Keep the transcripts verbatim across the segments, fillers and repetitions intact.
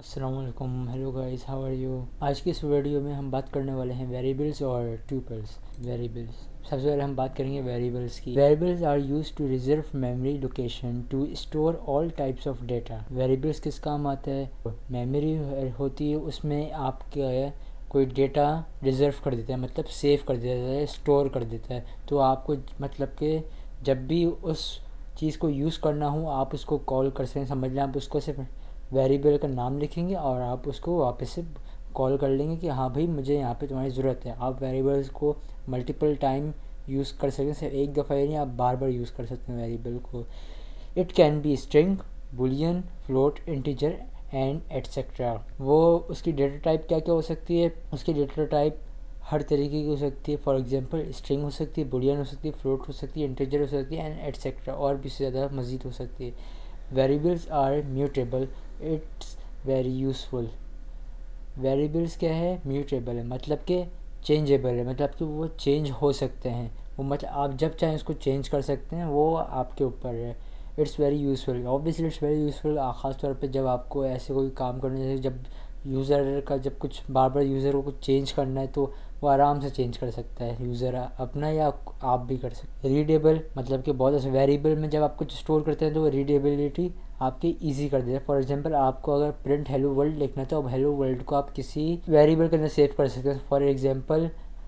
अस्सलाम वालेकुम, hello guys, how are you. आज की इस वीडियो में हम बात करने वाले हैं वेरिएबल्स और ट्यूपल्स। वेरिएबल्स, सबसे पहले हम बात करेंगे वेरिएबल्स की। Variables are used to reserve memory location to store all types of data. Variables किस काम आता है? मेमोरी होती है, उसमें आप क्या है कोई डेटा रिजर्व कर देता है, मतलब सेव कर देता है, स्टोर कर देता है। तो आपको मतलब कि जब भी उस चीज़ को यूज़ करना हो आप उसको कॉल कर सकें। समझ लें आप उसको सिर्फ वेरिएबल का नाम लिखेंगे और आप उसको वापस से कॉल कर लेंगे कि हाँ भाई मुझे यहाँ पे तुम्हारी ज़रूरत है। आप वेरिएबल्स को मल्टीपल टाइम यूज़ कर सकते हैं, सिर्फ एक दफ़ा ही नहीं, आप बार बार यूज़ कर सकते हैं वेरिएबल को। It can be string, boolean, float, integer and etcetera. वो उसकी डेटा टाइप क्या क्या हो सकती है? उसकी डेटा टाइप हर तरीके की हो सकती है। फॉर एग्जांपल स्ट्रिंग हो सकती है, बुलियन हो सकती है, फ्लोट हो सकती है, इंटीजर हो सकती है एंड एटसेट्रा, और भी ज़्यादा मज़ीद हो सकती है। Variables are mutable, it's very useful. Variables क्या है? म्यूटेबल है, मतलब कि चेंजेबल है, मतलब कि वो चेंज हो सकते हैं। वो मतलब आप जब चाहें उसको चेंज कर सकते हैं, वो आपके ऊपर है। It's very useful, obviously it's very useful, ख़ास तौर पे जब आपको ऐसे कोई काम करने चाहिए, जब यूज़र का जब कुछ बार बार यूज़र को कुछ चेंज करना है तो वो आराम से चेंज कर सकता है, यूज़र अपना या आप भी कर सकते हैं। रीडेबल, मतलब कि बहुत ऐसे वेरिएबल में जब आप कुछ स्टोर करते हैं तो वो रीडेबिलिटी आपकी इजी कर देता है। फॉर एग्जांपल आपको अगर प्रिंट हेलो वर्ल्ड लिखना है तो अब हेलो वर्ल्ड को आप किसी वेरिएबल के अंदर सेव कर सकते हैं। फॉर एग्जांपल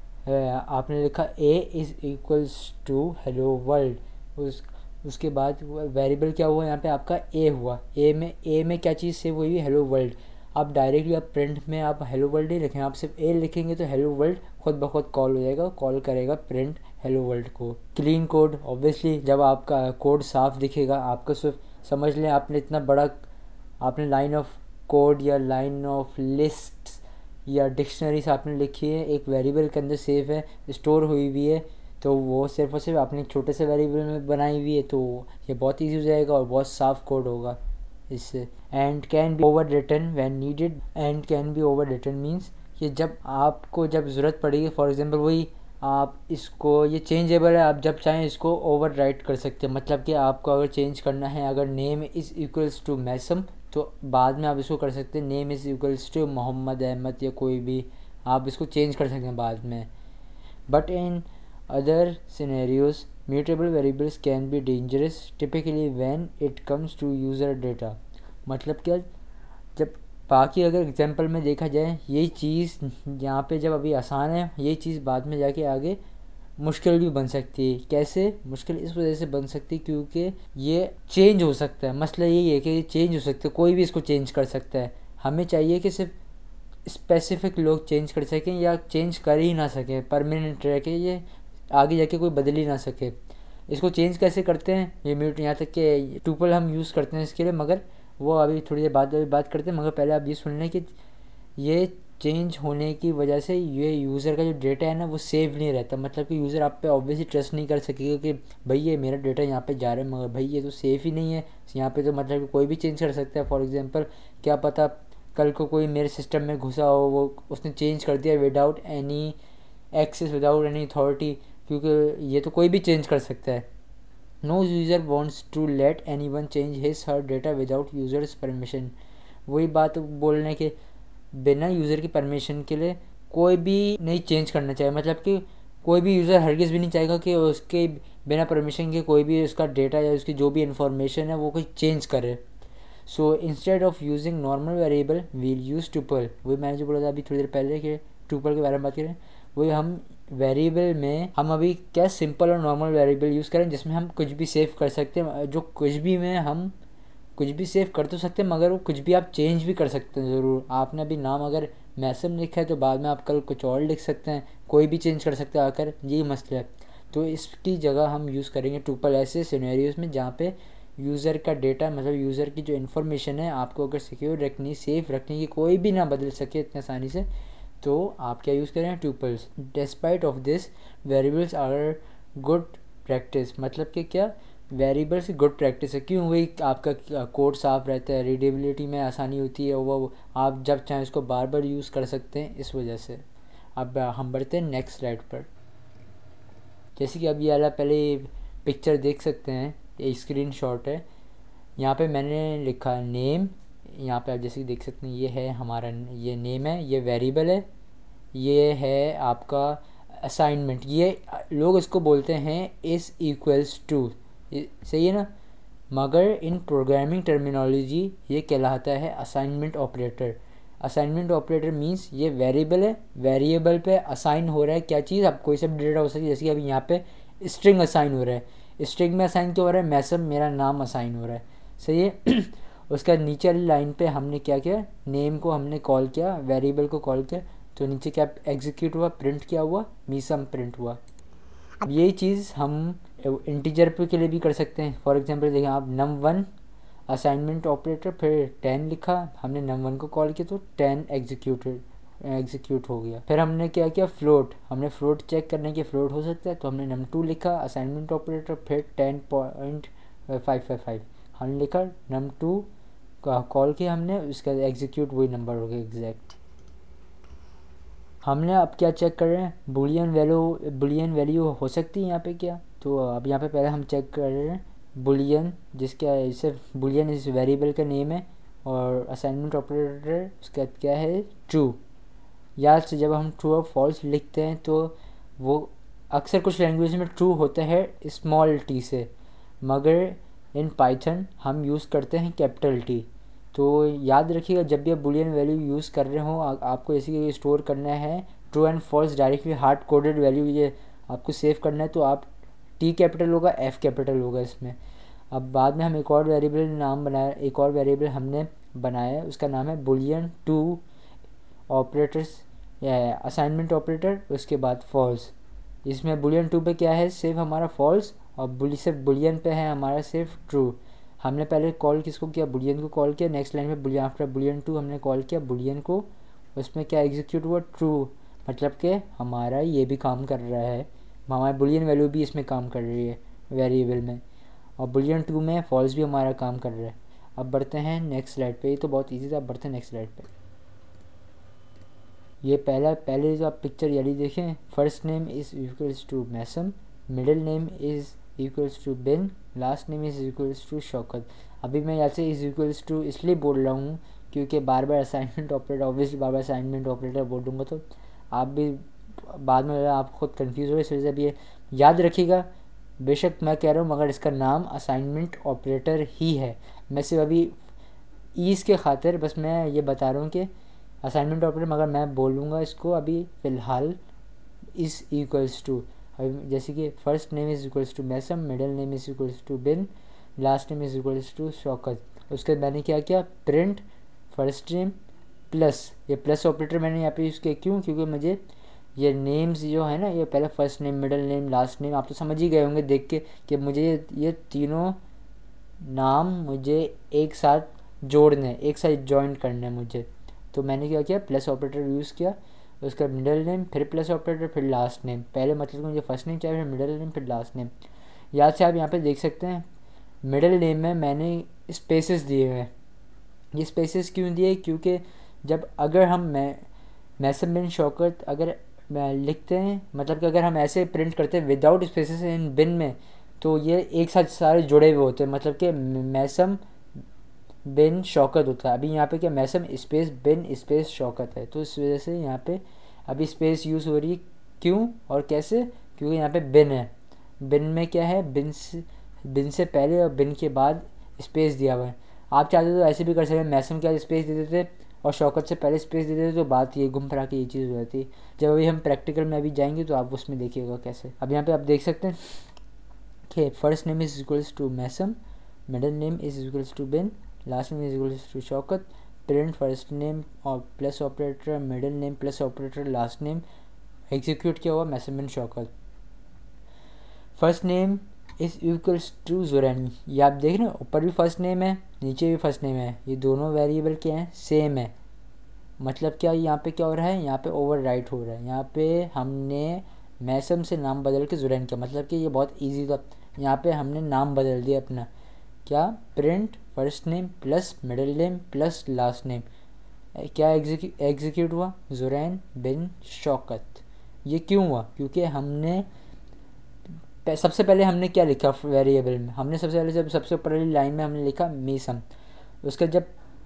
आपने लिखा A is equals to hello world, उस उसके बाद वेरिएबल क्या हुआ यहाँ पे आपका ए हुआ। ए में ए में क्या चीज़ सेव हुई? Hello world. आप डायरेक्टली आप प्रिंट में आप हेलो वर्ल्ड ही लिखें, आप सिर्फ ए लिखेंगे तो हेलो वर्ल्ड खुद ब खुद कॉल हो जाएगा, कॉल करेगा प्रिंट हेलो वर्ल्ड को। क्लीन कोड, ऑब्वियसली जब आपका कोड साफ दिखेगा आपको सिर्फ समझ लें आपने इतना बड़ा आपने लाइन ऑफ कोड या लाइन ऑफ लिस्ट या डिक्शनरीज आपने लिखी है, एक वेरिएबल के अंदर सेव है, स्टोर हुई हुई है, तो वो सिर्फ और सिर्फ आपने एक छोटे से वेरिएबल में बनाई हुई है, तो ये बहुत ईजी हो जाएगा और बहुत साफ कोड होगा इससे। And can be overwritten when needed. And can be overwritten means कि जब आपको जब ज़रूरत पड़ेगी, फॉर एग्जांपल वही आप इसको, ये चेंजेबल है, आप जब चाहें इसको ओवर राइट कर सकते हैं। मतलब कि आपको अगर चेंज करना है, अगर name is equals to Maisam तो बाद में आप इसको कर सकते हैं name is equals to Mohammad Ahmed या कोई भी, आप इसको चेंज कर सकते हैं बाद में। But in other scenarios mutable variables can be dangerous typically when it comes to user data. मतलब क्या, जब बाकी अगर एग्जांपल में देखा जाए यही चीज़ यहाँ पे जब अभी आसान है, यही चीज़ बाद में जाके आगे मुश्किल भी बन सकती है। कैसे मुश्किल? इस वजह से बन सकती है क्योंकि ये चेंज हो सकता है। मसला यही है कि ये चेंज हो सकता है, कोई भी इसको चेंज कर सकता है। हमें चाहिए कि सिर्फ स्पेसिफिक लोग चेंज कर सकें या चेंज कर ही ना सकें, परमानेंट रह के ये आगे जाके कोई बदल ही ना सके। इसको चेंज कैसे करते हैं? ये म्यूट, यहाँ तक कि ट्यूपल हम यूज़ करते हैं इसके लिए, मगर वो अभी थोड़ी देर बाद अभी बात करते हैं। मगर पहले आप ये सुन लें कि ये चेंज होने की वजह से ये यूज़र का जो डेटा है ना वो सेव नहीं रहता। मतलब कि यूज़र आप पे ऑब्वियसली ट्रस्ट नहीं कर सकेगा कि भाई ये मेरा डेटा यहाँ पे जा रहा है, मगर भाई ये तो सेफ ही नहीं है यहाँ पे, तो मतलब कि कोई भी चेंज कर सकता है। फॉर एग्जांपल क्या पता कल को कोई मेरे सिस्टम में घुसा हो, वो उसने चेंज कर दिया without any access, without any authority, क्योंकि ये तो कोई भी चेंज कर सकता है। No user wants to let anyone change his her data without users permission. वही बात बोलने के, बिना यूज़र की परमिशन के लिए कोई भी नहीं चेंज करना चाहिए। मतलब कि कोई भी यूज़र हरगिज़ भी नहीं चाहेगा कि उसके बिना परमिशन के कोई भी उसका डेटा या उसकी जो भी इंफॉर्मेशन है वो कोई चेंज करे। So instead of using normal variable we'll use tuple. वही मैंने जो बोला था अभी थोड़ी देर पहले कि ट्यूपल के बारे में बात करें, वही हम वेरिएबल में हम अभी क्या सिंपल और नॉर्मल वेरिएबल यूज़ करें जिसमें हम कुछ भी सेव कर सकते हैं। जो कुछ भी में हम कुछ भी सेव कर तो सकते हैं, मगर वो कुछ भी आप चेंज भी कर सकते हैं ज़रूर। आपने अभी नाम अगर मैसम लिखा है तो बाद में आप कल कुछ और लिख सकते हैं, कोई भी चेंज कर सकते हैं आकर, यही मसला है। तो इसकी जगह हम यूज़ करेंगे ट्यूपल ऐसे सिनेरियोज़ में जहाँ पे यूज़र का डेटा, मतलब यूज़र की जो इन्फॉर्मेशन है आपको अगर सिक्योर रखनी, सेफ रखनी, कि कोई भी ना बदल सके इतनी आसानी से, तो आप क्या यूज़ करें? Tuples. Despite of this variables are good practice. मतलब कि क्या, वेरिएबल्स की गुड प्रैक्टिस है। क्यों? वही आपका कोड साफ रहता है, रीडेबिलिटी में आसानी होती है, वो आप जब चाहें उसको बार बार यूज़ कर सकते हैं, इस वजह से। अब हम बढ़ते हैं नेक्स्ट स्लाइड पर। जैसे कि अब ये वाला पहले पिक्चर देख सकते हैं, ये स्क्रीन शॉट है। यहाँ पे मैंने लिखा नेम यहाँ पे आप जैसे कि देख सकते हैं ये है हमारा, ये नेम है, ये वेरिएबल है, ये है आपका असाइनमेंट। ये लोग इसको बोलते हैं इस इक्वल्स टू, सही है ना, मगर इन प्रोग्रामिंग टर्मिनोलॉजी ये कहलाता है assignment operator. Assignment operator means ये वेरिएबल है, वेरिएबल पे असाइन हो रहा है क्या चीज़, अब कोई सब डेटा हो सकती है, जैसे कि अभी यहाँ पे स्ट्रिंग असाइन हो रहा है। स्ट्रिंग में असाइन क्यों हो रहा है, मैसम मेरा नाम असाइन हो रहा है, सही है। उसका नीचे वाली लाइन पे हमने क्या किया, नेम को हमने कॉल किया, वेरिएबल को कॉल किया, तो नीचे क्या एग्जीक्यूट हुआ, प्रिंट क्या हुआ, मीसम प्रिंट हुआ। अब यही चीज़ हम इंटीजर पे के लिए भी कर सकते हैं। फॉर एग्जांपल देखिए आप नम वन असाइनमेंट ऑपरेटर, फिर टेन लिखा, हमने नम वन को कॉल किया तो टेन एग्जीक्यूटेड एग्जीक्यूट हो गया। फिर हमने क्या किया, फ्लोट, हमने फ्लोट चेक करने के फ्लोट हो सकता है, तो हमने नम टू लिखा असाइनमेंट ऑपरेटर, फिर ten point five five five हमने लिखा, नम टू का कॉल किया हमने, उसका एग्जीक्यूट वही नंबर हो गया एग्जैक्ट। हमने अब क्या चेक कर रहे हैं, बुलियन वैल्यू, बुलियन वैल्यू हो सकती है यहाँ पे क्या, तो अब यहाँ पे पहले हम चेक कर रहे हैं बुलियन, जिसका सिर्फ बुलियन इस वेरिएबल का नेम है, और असाइनमेंट ऑपरेटर उसका क्या है, ट्रू। याद से जब हम ट्रू और फॉल्स लिखते हैं तो वो अक्सर कुछ लैंग्वेज में ट्रू होता है स्मॉल टी से, मगर इन पाइथन हम यूज़ करते हैं कैपिटल टी। तो याद रखिएगा जब भी आप बुलियन वैल्यू यूज़ कर रहे हो, आपको इसी स्टोर करना है true and false directly hard coded value ये आपको सेव करना है, तो आप टी कैपिटल होगा, एफ कैपिटल होगा इसमें। अब बाद में हम एक और वेरिएबल नाम बनाया, एक और वेरिएबल हमने बनाया, उसका नाम है boolean two operators assignment operator, उसके बाद फॉल्स। इसमें बुलियन टू पे क्या है, सिर्फ हमारा फॉल्स, और बुली सिर्फ बुलियन पे है हमारा सिर्फ ट्रू। हमने पहले कॉल किसको किया, बुलियन को कॉल किया, नेक्स्ट लाइन में बुलियन आफ्टर बुलियन टू हमने कॉल किया बुलियन को, उसमें क्या एग्जीक्यूट हुआ, ट्रू, मतलब कि हमारा ये भी काम कर रहा है, हमारा बुलियन वैल्यू भी इसमें काम कर रही है वेरिएबल में, और बुलियन टू में फॉल्स भी हमारा काम कर रहा है। अब बढ़ते हैं नेक्स्ट स्लाइड पे, ये तो बहुत ईजी था, अब बढ़ते हैं नेक्स्ट स्लाइड पे। ये पहला पहले जो आप पिक्चर यानी देखें, first name is equals to Maisam, middle name is equals to bin, last name is equals to Shaukat. अभी मैं यहाँ से इज़ इक्वल्स टू इसलिए बोल रहा हूँ क्योंकि बार बार असाइनमेंट ऑपरेटर, ऑब्वियसली बार बार असाइनमेंट ऑपरेटर बोल दूँगा तो आप भी बाद में आप खुद कंफ्यूज हो, इस वजह से अब ये याद रखिएगा। बेशक मैं कह रहा हूँ मगर इसका नाम असाइनमेंट ऑपरेटर ही है, मैं सिर्फ अभी ईज़ के खातिर बस मैं ये बता रहा हूँ कि असाइनमेंट ऑपरेटर, मगर मैं बोलूँगा इसको अभी फ़िलहाल इज़ इक्वल्स टू, जैसे कि first name is equals to Maisam, middle name is equals to bin, last name is equals to Shaukat. उसके मैंने क्या किया, प्रिंट फर्स्ट नेम प्लस, ये प्लस ऑपरेटर मैंने यहाँ पे यूज़ किया, क्यों, क्योंकि मुझे ये नेम्स जो है ना, ये पहले first name, middle name, last name, आप तो समझ ही गए होंगे देख के कि मुझे ये तीनों नाम मुझे एक साथ जोड़ने, एक साथ जॉइन करने मुझे, तो मैंने क्या किया, प्लस ऑपरेटर यूज़ किया, उसका मिडिल नेम, फिर प्लस ऑपरेटर, फिर लास्ट नेम। पहले मतलब कि मुझे फर्स्ट नेम चाहिए, फिर मिडिल नेम, फिर लास्ट नेम। याद से आप यहाँ पे देख सकते हैं मिडिल नेम में मैंने स्पेसेस दिए हुए हैं। ये स्पेसेस क्यों दिए, क्योंकि जब अगर हम मैं मैसम बिन शौकत अगर लिखते हैं, मतलब कि अगर हम ऐसे प्रिंट करते हैं विदाउट स्पेसेस इन बिन में, तो ये एक साथ सारे जुड़े हुए होते हैं, मतलब कि मैसम बिन शौकत होता है। अभी यहाँ पे क्या मैसम स्पेस बिन स्पेस शौकत है, तो इस वजह से यहाँ पे अभी स्पेस यूज़ हो रही है। क्यों और कैसे, क्योंकि यहाँ पे बिन है, बिन में क्या है, बिन से बिन से पहले और बिन के बाद स्पेस दिया हुआ है। आप चाहते तो ऐसे भी कर सकते हैं, मैसम क्या स्पेस दे देते और शौकत से पहले स्पेस दे देते, तो बात ये घूम फिरा के ये चीज़ हो जाती। जब अभी हम प्रैक्टिकल में अभी जाएंगे तो आप उसमें देखिएगा कैसे। अब यहाँ पे आप देख सकते हैं कि first name is equals to Maisam, middle name is equals to bin, last name is equals to Shaukat, print first name और plus operator, middle name plus operator, last name, execute किया हुआ Maisam bin Shaukat. First name is equals to Juraini, ये आप देख रहे हैं ऊपर भी फर्स्ट नेम है नीचे भी फर्स्ट नेम है, ये दोनों वेरिएबल क्या हैं, सेम है। मतलब क्या यहाँ पे क्या हो रहा है, यहाँ पे ओवर राइट हो रहा है, यहाँ पे हमने मैसम से नाम बदल के जुरैन किया, मतलब कि ये बहुत इजी था। यहाँ पे हमने नाम बदल दिया अपना, क्या, print first name plus middle name plus last name, क्या एग्जीक्यूट हुआ, जुरैन बिन शौकत। ये क्यों हुआ, क्योंकि हमने सबसे पहले हमने क्या लिखा वेरिएबल में, हमने सबसे पहले जब सबसे ऊपर वाली लाइन में हमने लिखा मीसम, उसका जब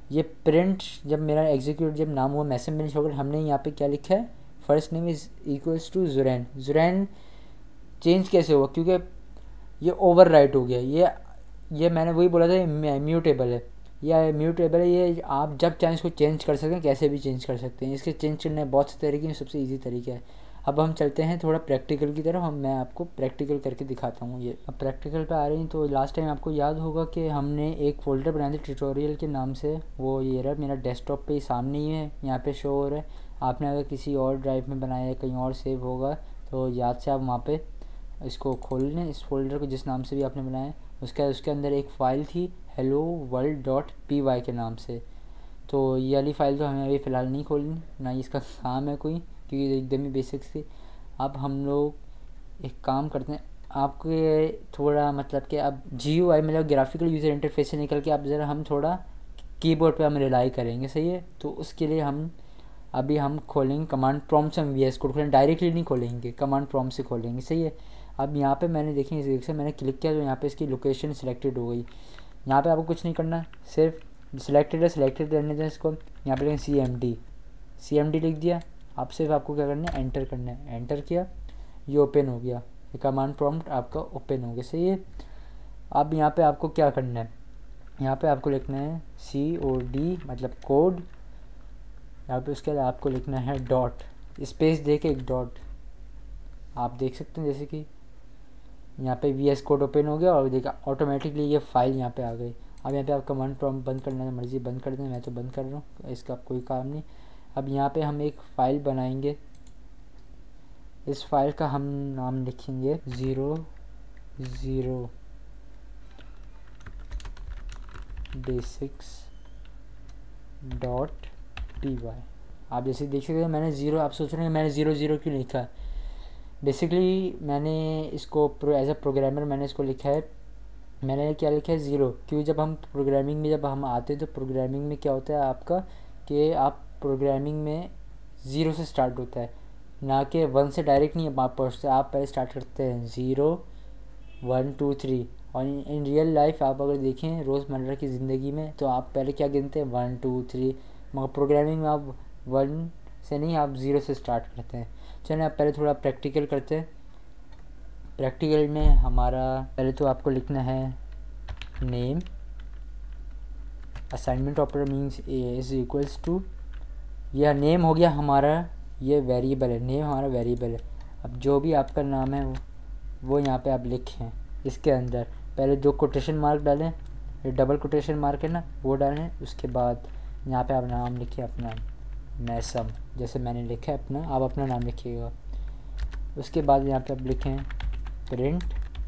ये प्रिंट जब मेरा एग्जीक्यूट जब नाम हुआ मैसेज में शो कर, हमने यहाँ पे क्या लिखा है, first name is equals to Zurain. Zurain change कैसे हुआ, क्योंकि ये ओवर राइट हो गया। ये ये मैंने वही बोला था म्यूटेबल है, या म्यूटेबल है, ये आप जब चाहें इसको चेंज कर सकते हैं, कैसे भी चेंज कर सकते हैं। इसके चेंज करने बहुत से तरीके हैं, सबसे ईजी तरीका है। अब हम चलते हैं थोड़ा प्रैक्टिकल की तरफ, हम मैं आपको प्रैक्टिकल करके दिखाता हूँ। ये अब प्रैक्टिकल पे आ रही हैं, तो लास्ट टाइम आपको याद होगा कि हमने एक फ़ोल्डर बनाया था ट्यूटोरियल के नाम से, वो ये रहा मेरा डेस्कटॉप पे ही सामने ही है, यहाँ पे शो हो रहा है। आपने अगर किसी और ड्राइव में बनाया है, कहीं और सेव होगा, तो याद से आप वहाँ पे इसको खोल लें, इस फोल्डर को जिस नाम से भी आपने बनाया। उसके उसके अंदर एक फ़ाइल थी hello world dot P Y के नाम से। तो ये वाली फ़ाइल तो हमें अभी फ़िलहाल नहीं खोलनी, ना ही इसका काम है कोई, क्योंकि एकदम ही बेसिक्स थी। अब हम लोग एक काम करते हैं, आपके थोड़ा मतलब कि अब जी यू आई मतलब ग्राफिकल यूज़र इंटरफेस से निकल के आप ज़रा हम थोड़ा कीबोर्ड पे हम रिलाई करेंगे, सही है। तो उसके लिए हम अभी हम खोलेंगे कमांड प्रॉम्प्ट से, हम वी एस कोड खोलेंगे, डायरेक्टली नहीं खोलेंगे, कमांड प्रॉम्प्ट से खोलेंगे, सही है। अब यहाँ पे मैंने देखिए इस से मैंने क्लिक किया तो यहाँ पे इसकी लोकेशन सिलेक्टेड हो गई। यहाँ पे आपको कुछ नहीं करना, सिर्फ सिलेक्टेड है, सिलेक्टेड रहने दें इसको। यहाँ पे लिखें C M D, C M D लिख दिया। अब सिर्फ आपको क्या करना है, एंटर करना है। एंटर किया, ये ओपन हो गया, ये कमांड प्रॉम्प्ट आपका ओपन हो गया, सही है। अब यहाँ पे आपको क्या करना है, यहाँ पे आपको लिखना है सी ओ डी मतलब कोड। यहाँ पे उसके बाद आपको लिखना है डॉट, स्पेस दे के एक डॉट, आप देख सकते हैं जैसे कि यहाँ पे वी एस कोड ओपन हो गया और देखा ऑटोमेटिकली ये फाइल यहाँ पे आ गई। अब यहाँ पे आप कमांड प्रॉम्प्ट बंद करना है, मर्जी बंद कर दें, मैं तो बंद कर रहा हूँ, इसका कोई काम नहीं। अब यहाँ पे हम एक फ़ाइल बनाएंगे, इस फाइल का हम नाम लिखेंगे zero zero basics dot P Y. आप जैसे देख सकते हैं मैंने ज़ीरो, आप सोच रहे हैं मैंने ज़ीरो ज़ीरो क्यों लिखा। बेसिकली मैंने इसको प्रो एज अ प्रोग्रामर मैंने इसको लिखा है, मैंने क्या लिखा है ज़ीरो, क्योंकि जब हम प्रोग्रामिंग में जब हम आते हैं तो प्रोग्रामिंग में क्या होता है आपका कि आप प्रोग्रामिंग में ज़ीरो से स्टार्ट होता है, ना कि वन से डायरेक्ट नहीं आप पहुँचते, आप पहले स्टार्ट करते हैं ज़ीरो वन टू थ्री। और इन रियल लाइफ आप अगर देखें रोज़मर्रा की ज़िंदगी में तो आप पहले क्या गिनते हैं, वन टू थ्री, मगर प्रोग्रामिंग में आप वन से नहीं, आप ज़ीरो से स्टार्ट करते हैं। चलिए आप पहले थोड़ा प्रैक्टिकल करते हैं। प्रैक्टिकल में हमारा पहले तो आपको लिखना है name, assignment operator means a is equals to, यह नेम हो गया हमारा, ये वेरिएबल है, नेम हमारा वेरिएबल है। अब जो भी आपका नाम है वो, वो यहाँ पे आप लिखें, इसके अंदर पहले दो कोटेशन मार्क डालें, डबल कोटेशन मार्क है ना वो डालें, उसके बाद यहाँ पे आप नाम लिखिए अपना, मैसम जैसे मैंने लिखा है अपना, आप अपना नाम लिखिएगा। उसके बाद यहाँ पे आप लिखें प्रिंट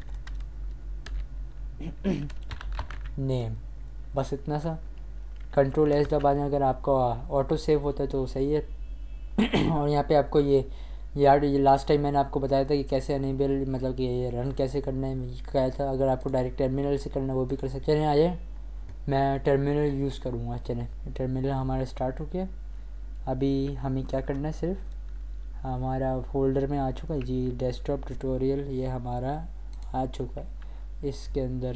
नेम, बस इतना सा। कंट्रोल एस दबा दें, अगर आपका ऑटो सेव होता है तो सही है। और यहाँ पे आपको ये यार ये लास्ट टाइम मैंने आपको बताया था कि कैसे अनेबल मतलब कि ये रन कैसे करना है, मैं कहा था अगर आपको डायरेक्ट टर्मिनल से करना है वो भी कर सकते हैं। आ जाए मैं टर्मिनल यूज़ करूँगा। चलें टर्मिनल हमारा स्टार्ट हो गया। अभी हमें क्या करना है, सिर्फ हमारा फोल्डर में आ चुका है जी डेस्कटॉप ट्यूटोरियल, ये हमारा आ चुका है इसके अंदर।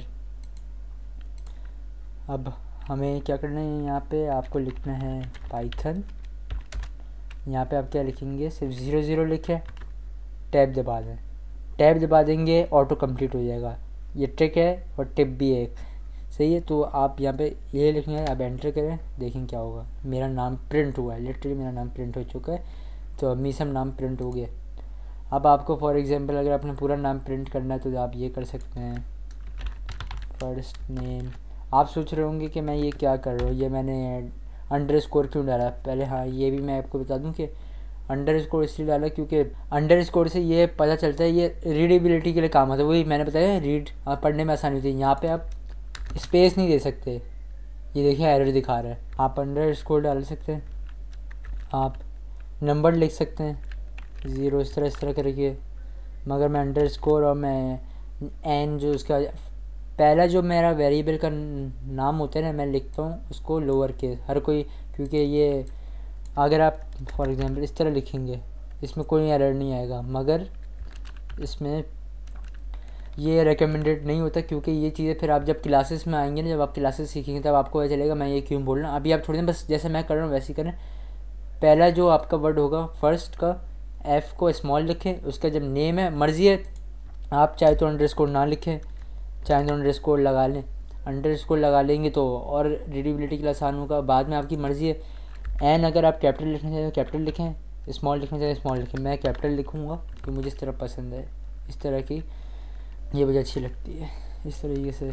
अब हमें क्या करना है, यहाँ पे आपको लिखना है पाइथन, यहाँ पे आप क्या लिखेंगे, सिर्फ ज़ीरो ज़ीरो लिखें, टैब दबा दें, टैब दबा देंगे ऑटो कंप्लीट हो जाएगा। ये ट्रिक है और टिप भी है, सही है। तो आप यहाँ पे ये लिखेंगे, आप एंटर करें, देखें क्या होगा, मेरा नाम प्रिंट हुआ है, लिटरली मेरा नाम प्रिंट हो चुका है। तो मीसम नाम प्रिंट हो गया। अब आपको फॉर एग्जांपल अगर अपना पूरा नाम प्रिंट करना है तो आप ये कर सकते हैं, फर्स्ट नेम। आप सोच रहे होंगे कि मैं ये क्या कर रहा हूँ, ये मैंने अंडर स्कोर क्यों डाला पहले। हाँ ये भी मैं आपको बता दूं कि अंडर स्कोर इसलिए डाला क्योंकि अंडर स्कोर से ये पता चलता है, ये रीडेबिलिटी के लिए काम आता है, वही मैंने बताया रीड पढ़ने में आसानी होती है। यहाँ पे आप स्पेस नहीं दे सकते, ये देखिए एरर दिखा रहा है। आप अंडर स्कोर डाल सकते हैं, आप नंबर लिख सकते हैं ज़ीरो, इस तरह इस तरह करके, मगर मैं अंडर स्कोर और मैं एन जो उसका पहला जो मेरा वेरिएबल का नाम होता है ना मैं लिखता हूँ उसको लोअर केस हर कोई, क्योंकि ये अगर आप फॉर एग्जांपल इस तरह लिखेंगे इसमें कोई एरर नहीं आएगा, मगर इसमें ये रिकमेंडेड नहीं होता, क्योंकि ये चीज़ें फिर आप जब क्लासेस में आएंगे ना, जब आप क्लासेस सीखेंगे तब आपको पता चलेगा मैं ये क्यों बोल रहा हूँ। अभी आप छोड़ दें, बस जैसे मैं कर रहा हूँ वैसे ही करें। पहला जो आपका वर्ड होगा फर्स्ट का, एफ़ को स्मॉल लिखें, उसका जब नेम है, मर्ज़ी है आप चाहे तो अंडर स्कोर ना लिखें, चाहे तो अंडर स्कोर लगा लें। अंडर स्कोर लगा लेंगे तो और रीडेबिलिटी के लिए आसान होगा, बाद में आपकी मर्ज़ी है। एन अगर आप कैपिटल लिखना चाहें तो कैपिटल लिखें, स्मॉल लिखना चाहें स्मॉल लिखें। मैं कैपिटल लिखूँगा क्योंकि मुझे इस तरह पसंद है, इस तरह की ये मुझे अच्छी लगती है, इस तरीके से।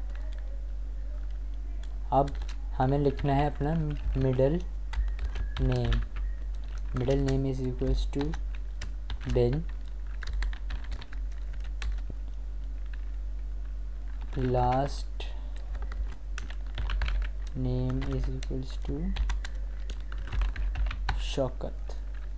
अब हमें लिखना है अपना middle name. Middle name is equals to Ben, last name is equals to Shaukat.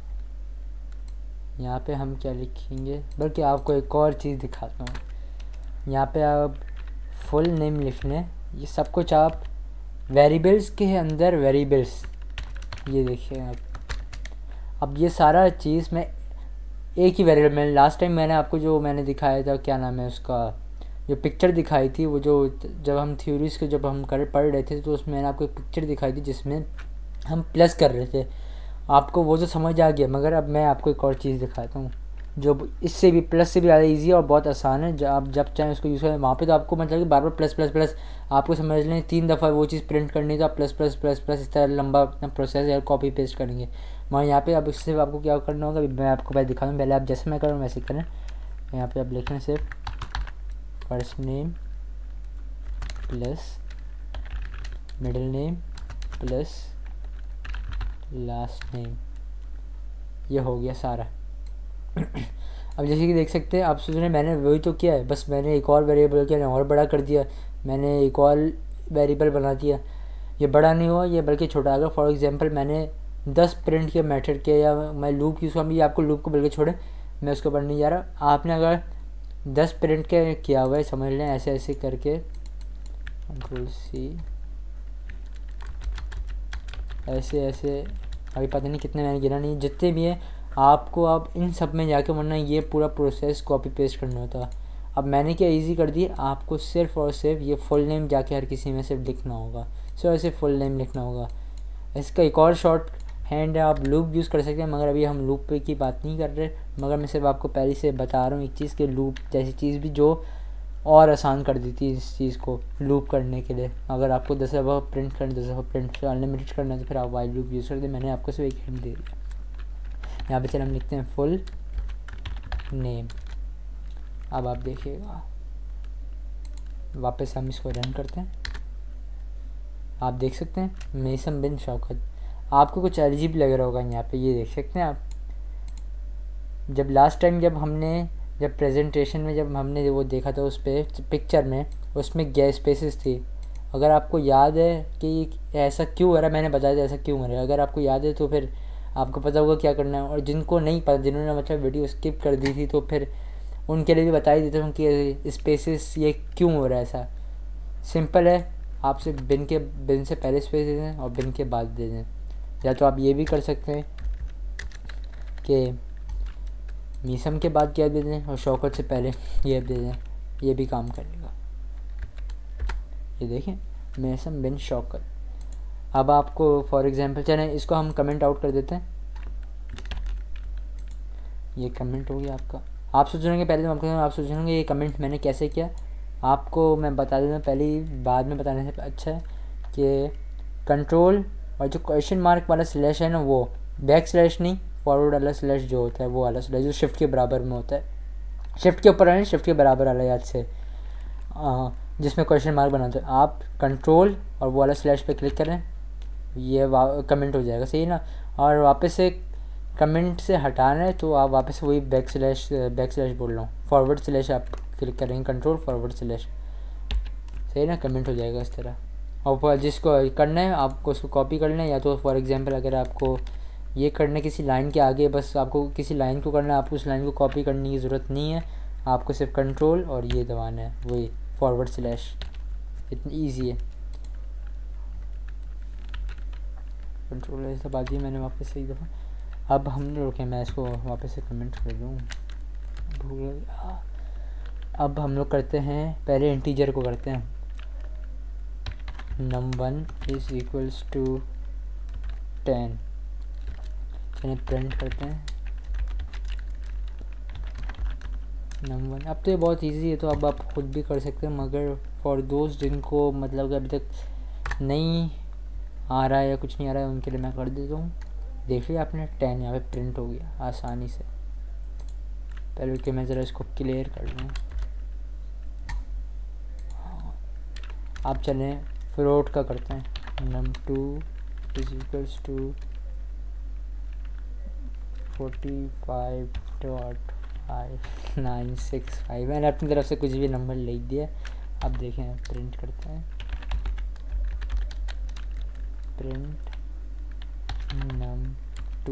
यहाँ पे हम क्या लिखेंगे, बल्कि आपको एक और चीज़ दिखाता हूँ। यहाँ पे आप फुल नेम लिख लें, ये सब कुछ आप वेरिएबल्स के अंदर वेरिएबल्स, ये देखिए आप। अब ये सारा चीज़ मैं एक ही वेरिएबल में, लास्ट टाइम मैंने आपको जो मैंने दिखाया था, क्या नाम है उसका, जो पिक्चर दिखाई थी, वो जो जब हम थ्योरीज के जब हम कर पढ़ रहे थे तो उसमें मैंने आपको एक पिक्चर दिखाई थी जिसमें हम प्लस कर रहे थे। आपको वो तो समझ आ गया, मगर अब मैं आपको एक और चीज़ दिखाता हूँ जो इससे भी प्लस से भी ज़्यादा ईजी है और बहुत आसान है। जब आप जब चाहें उसको यूज़ करें, वहाँ पे तो आपको मतलब कि बार बार प्लस प्लस प्लस, आपको समझ लें तीन दफ़ा वो चीज़ प्रिंट करनी, तो आप प्लस प्लस प्लस प्लस इस तरह लंबा अपना प्रोसेस या कॉपी पेस्ट करेंगे। मगर यहाँ पे अब इससे आपको क्या करना होगा, मैं आपको पहले दिखा दूँ। पहले आप जैसे मैं कर रहा हूँ वैसे करें। यहाँ पर आप लिखें सिर्फ first name plus middle name plus last name, ये हो गया सारा। अब जैसे कि देख सकते हैं, आप सोच रहे हैं मैंने वही तो किया है, बस मैंने एक और वेरिएबल क्या और बड़ा कर दिया, मैंने एक और वेरिएबल बना दिया। ये बड़ा नहीं हुआ, ये बल्कि छोटा। अगर फॉर एग्जांपल मैंने दस प्रिंट के मेथड के, या मैं लूप यूज़ करूँ, आपको लूप को बल्कि छोड़े, मैं उसको पढ़ नहीं जा रहा। आपने अगर दस प्रिंट के किया हुआ है, समझ लें ऐसे ऐसे करके, कंट्रोल सी, ऐसे ऐसे, अभी पता नहीं कितने मैंने गिना नहीं, जितने भी हैं आपको अब इन सब में जाके, वरना ये पूरा प्रोसेस कॉपी पेस्ट करना होता। अब मैंने क्या इजी कर दी, आपको सिर्फ और सिर्फ ये फुल नेम जाके हर किसी में सिर्फ लिखना होगा, सिर्फ सिर्फ फुल नेम लिखना होगा। इसका एक और शॉर्ट हैंड है, आप लूप यूज़ कर सकते हैं, मगर अभी हम लूप पे की बात नहीं कर रहे, मगर मैं सिर्फ आपको पहले से बता रहा हूँ एक चीज़ के लूप जैसी चीज़ भी जो और आसान कर दी थी इस चीज़ को लूप करने के लिए। अगर आपको दस दफ़ा प्रिंट करना, दस दफ़ा प्रिंट से अनलिमिटेड करना है तो फिर आप वाइल लूप यूज़ कर दें। मैंने आपको सिर्फ एक हिंट दे दिया। यहाँ पे चल हम लिखते हैं फुल नेम। अब आप देखिएगा, वापस हम इसको रन करते हैं, आप देख सकते हैं मेसम बिन शौकत। आपको कुछ अजीब लग रहा होगा यहाँ पे, ये देख सकते हैं आप। जब लास्ट टाइम जब हमने जब प्रेजेंटेशन में जब हमने वो देखा था उस पर पिक्चर में, उसमें गैस स्पेसेस थी। अगर आपको याद है कि ऐसा क्यों हो रहा है, मैंने बताया था ऐसा क्यों हो रहा है। अगर आपको याद है तो फिर आपको पता होगा क्या करना है। और जिनको नहीं पता, जिन्होंने मतलब वीडियो स्किप कर दी थी, तो फिर उनके लिए भी बता ही देता हूँ कि स्पेसेस ये क्यों हो रहा है। ऐसा सिंपल है, आप सिर्फ बिन के बिन से पहले स्पेस दे दें और बिन के बाद दे दें। या तो आप ये भी कर सकते हैं कि मीसम के बाद क्या दे दें और शौकत से पहले ये दे दें, ये भी काम करेगा। ये देखें मीसम बिन शौकत। अब आपको फॉर एग्जांपल चलें इसको हम कमेंट आउट कर देते हैं। ये कमेंट हो गया आपका। आप सोच रहे पहले तो आपको आप सोच रहे ये कमेंट मैंने कैसे किया, आपको मैं बता देता हूँ पहले ही, बाद में बताने से अच्छा है कि कंट्रोल और जो क्वेश्चन मार्क वाला स्लैश है ना, वो बैक स्लैश नहीं, फॉरवर्ड वाला स्लैश जो होता है वो वाला स्लैश जो शिफ्ट के बराबर में होता है, शिफ्ट के ऊपर है, शिफ्ट के बराबर वाला याद से, आ, जिसमें क्वेश्चन मार्क बनाते हैं। आप कंट्रोल और वो वाला स्लैश पे क्लिक करें, ये कमेंट हो जाएगा, सही ना। और वापस से कमेंट से हटाना है तो आप वापस वही बैक स्लैश बैक स्लैश बोल रहा हूँ, फॉरवर्ड स्लैश आप क्लिक करेंगे, कंट्रोल फॉरवर्ड स्लैश, सही ना, कमेंट हो जाएगा इस तरह। और जिसको करना है आपको उसको कॉपी करना है, या तो फॉर एग्जांपल अगर आपको ये करना है किसी लाइन के आगे, बस आपको किसी लाइन को करना है, आपको उस लाइन को कॉपी करने की ज़रूरत नहीं है, आपको सिर्फ कंट्रोल और ये दबाना है, वही फॉरवर्ड स्लैश, इतनी ईजी है। कंट्रोल ऐसा बात ही मैंने वापस से एक दफ़ा। अब हम रुके, मैं इसको वापस से कमेंट कर दूँ, भूल गया। अब हम लोग करते हैं, पहले इंटीजर को करते हैं, num one is equals to ten. चलिए प्रिंट करते हैं नम वन। अब तो ये बहुत इजी है, तो अब आप खुद भी कर सकते हैं, मगर फॉर दोस्त जिनको मतलब कि अभी तक नहीं आ रहा है या कुछ नहीं आ रहा है, उनके लिए मैं कर देता हूँ। देख लिया आपने, टेन यहाँ पे प्रिंट हो गया आसानी से। पहले कि मैं ज़रा इसको क्लियर कर लूँ। आप चलें फ्लोट का करते हैं, num two is equals to forty five dot five nine six five. मैंने अपनी तरफ से कुछ भी नंबर लिख दिया। अब देखें, प्रिंट करते हैं, प्रिंट नम टू।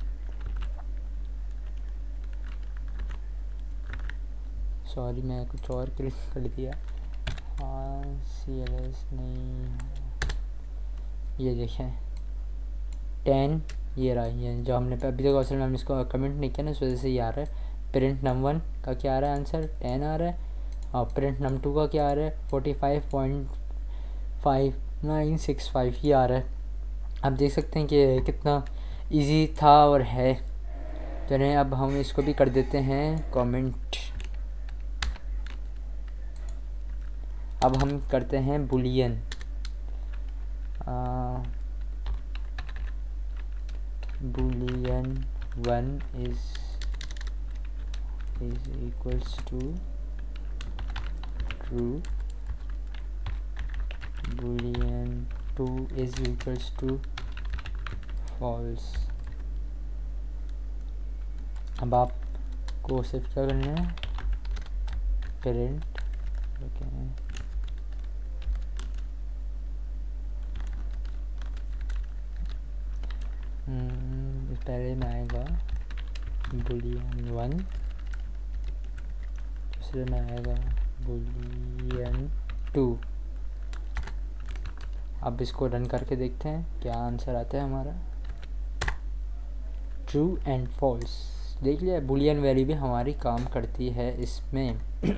सॉरी मैं कुछ और क्लिक कर दिया। हाँ सी एल एस नहीं, ये देखें टेन, ये रहा, ये जो हमने अभी तक असल में हमने इसको कमेंट नहीं किया ना, इस वजह से ये आ रहा है। प्रिंट नम वन का क्या आ रहा है आंसर, टेन आ रहा है। और प्रिंट नम टू का क्या आ रहा है, forty five point five nine six five, ये आ रहा है। आप देख सकते हैं कि कितना इजी था और है। चलिए अब हम इसको भी कर देते हैं कमेंट। अब हम करते हैं boolean, boolean one is is equals to true, boolean two is equals to false. अब आपको सिर्फ क्या करना है, प्रिंट पहले में आएगा बुलियन वन, दूसरे में आएगा बुलियन टू। अब इसको रन करके देखते हैं क्या आंसर आता है हमारा, ट्रू एंड फॉल्स। देख लिया, बुलियन वैल्यू भी हमारी काम करती है इसमें।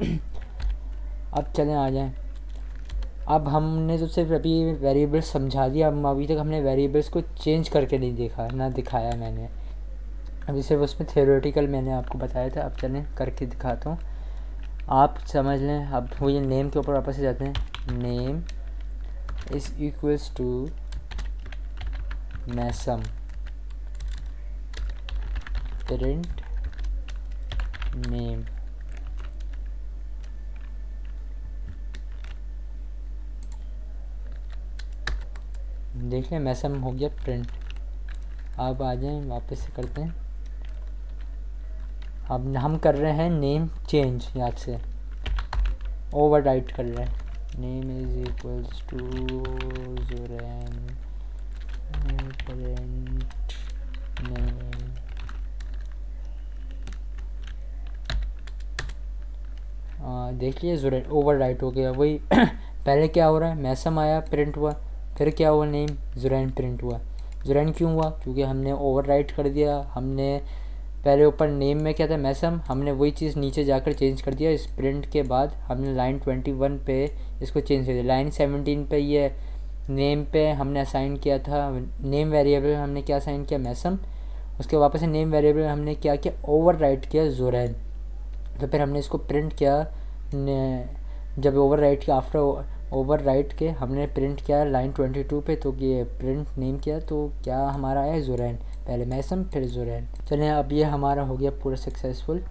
अब चलें आ जाएं। अब हमने तो सिर्फ अभी वेरिएबल्स समझा दिया, अब अभी तक हमने वेरिएबल्स को चेंज करके नहीं देखा ना दिखाया मैंने, अभी सिर्फ उसमें थ्योरेटिकल मैंने आपको बताया था। अब चलें करके दिखाता हूँ, आप समझ लें। अब वो ये नेम के ऊपर वापस से जाते हैं, name is equals to Maisam, print name. देख लें मैसम हो गया प्रिंट। अब आ जाएं, वापस से करते हैं। अब हम कर रहे हैं नेम चेंज, याद से ओवर राइट कर रहे हैं, name is equals to Zurain print name. देख लिया ज़ुरैन ओवर राइट हो गया। वही पहले क्या हो रहा है, मैसम आया प्रिंट हुआ, फिर क्या हुआ, नेम ज़ुरैन प्रिंट हुआ। ज़ुरैन क्यों हुआ, क्योंकि हमने ओवर राइट कर दिया। हमने पहले ऊपर नेम में क्या था मैसम, हमने वही चीज़ नीचे जाकर चेंज कर दिया। इस प्रिंट के बाद हमने लाइन ट्वेंटी वन पे इसको चेंज कर दिया। लाइन सेवनटीन पे ये नेम पे हमने असाइन किया था, नेम वेरिएबल हमने क्या असाइन किया, मैसम। उसके वापस से नेम वेरिएबल हमने क्या किया, ओवर राइट किया ज़ुरैन। तो फिर हमने इसको प्रिंट किया, जब ओवर राइट किया, आफ्टर ओवर राइट के हमने प्रिंट किया लाइन ट्वेंटी टू पे, तो ये प्रिंट नेम किया, तो क्या हमारा आया ज़ुरैन, पहले मैसम फिर ज़ुरैन। चलें अब ये हमारा हो गया पूरा सक्सेसफुल।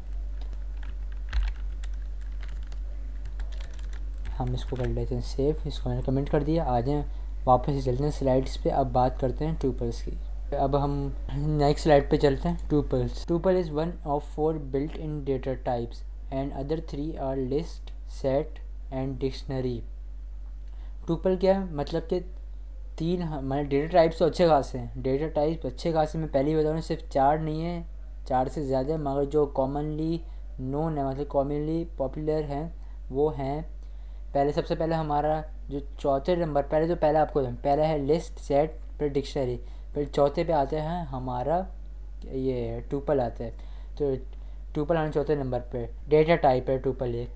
हम इसको कर लेते हैं सेव, इसको मैंने कमेंट कर दिया। आ जाएँ वापस से चलते हैं स्लाइड्स पे। अब बात करते हैं ट्यूपल्स की। अब हम नेक्स्ट स्लाइड पे चलते हैं। Tuples, tuple is one of four built in data types and other three are list, set and dictionary. Tuple क्या है, मतलब कि तीन हमारे डेटा टाइप्स तो अच्छे खासे हैं, डेटा टाइप्स अच्छे खासे। मैं पहले ही बता रहा हूँ, सिर्फ चार नहीं है, चार से ज़्यादा, मगर जो कॉमनली नोन है, मतलब कॉमनली पॉपुलर हैं, वो हैं। पहले सबसे पहले हमारा जो चौथे नंबर, पहले तो पहला आपको पहला है लिस्ट, सेट, फिर डिक्शनरी, फिर चौथे पे आते हैं हमारा ये ट्यूपल आता है। तो ट्यूपल हमारे चौथे नंबर पे डेटा टाइप है ट्यूपल एक।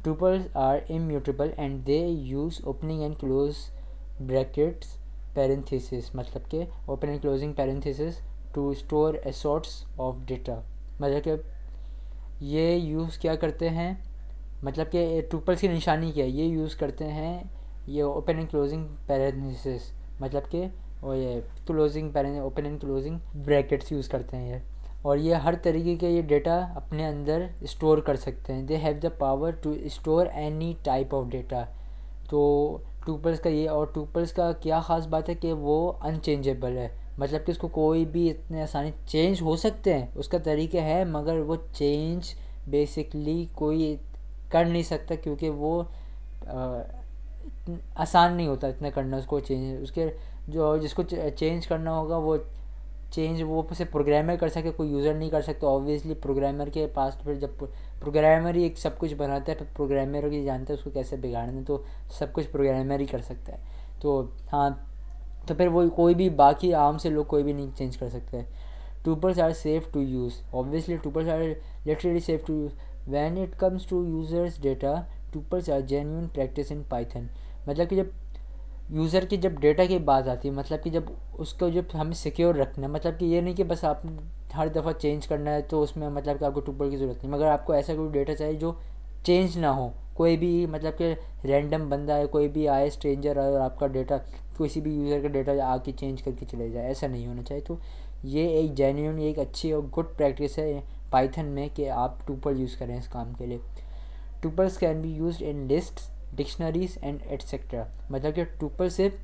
Tuples are immutable and they use opening and close brackets parenthesis मतलब के open and closing parenthesis to store assorts of data। मतलब कि ये यूज़ क्या करते हैं, मतलब कि टूपल्स की निशानी क्या है, ये यूज़ करते हैं ये ओपन एंड क्लोजिंग पैरेंथेसिस मतलब कि और ये closing paren open and closing brackets use करते हैं ये, और ये हर तरीके के ये डेटा अपने अंदर स्टोर कर सकते हैं। They have the power to store any type of data. तो टूपल्स का ये, और टूपल्स का क्या ख़ास बात है कि वो अनचेंजेबल है, मतलब कि उसको कोई भी इतने आसानी चेंज हो सकते हैं, उसका तरीका है, मगर वो चेंज बेसिकली कोई कर नहीं सकता क्योंकि वो आ, आसान नहीं होता इतना करना उसको चेंज। उसके जो जिसको चेंज करना होगा वो चेंज वो सिर्फ प्रोग्रामर कर सके, कोई यूज़र नहीं कर सकता। ऑब्वियसली प्रोग्रामर के पास तो फिर जब प्रोग्रामर ही एक सब कुछ बनाता है, फिर प्रोग्रामर की जानता है उसको कैसे बिगाड़ना, तो सब कुछ प्रोग्रामर ही कर सकता है। तो हाँ, तो फिर वो कोई भी बाकी आम से लोग कोई भी नहीं चेंज कर सकते हैं। Tuples are safe to use, obviously tuples are literally safe to use when it comes to users data. Tuples are genuine practice in Python. मतलब कि जब यूज़र की जब डेटा की बात आती है, मतलब कि जब उसको जब हमें सिक्योर रखना है, मतलब कि ये नहीं कि बस आप हर दफ़ा चेंज करना है तो उसमें मतलब कि आपको टूपल की ज़रूरत नहीं, मगर आपको ऐसा कोई डेटा चाहिए जो चेंज ना हो। कोई भी मतलब कि रैंडम बंदा है, कोई भी आए स्ट्रेंजर आए और आपका डेटा किसी भी यूज़र का डेटा आके चेंज करके चले जाए, ऐसा नहीं होना चाहिए। तो ये एक जेन्युइन एक अच्छी और गुड प्रैक्टिस है पाइथन में कि आप टूपल यूज़ करें इस काम के लिए। Tuples can be used in lists, dictionaries and etcetera. मतलब कि टूपल सिर्फ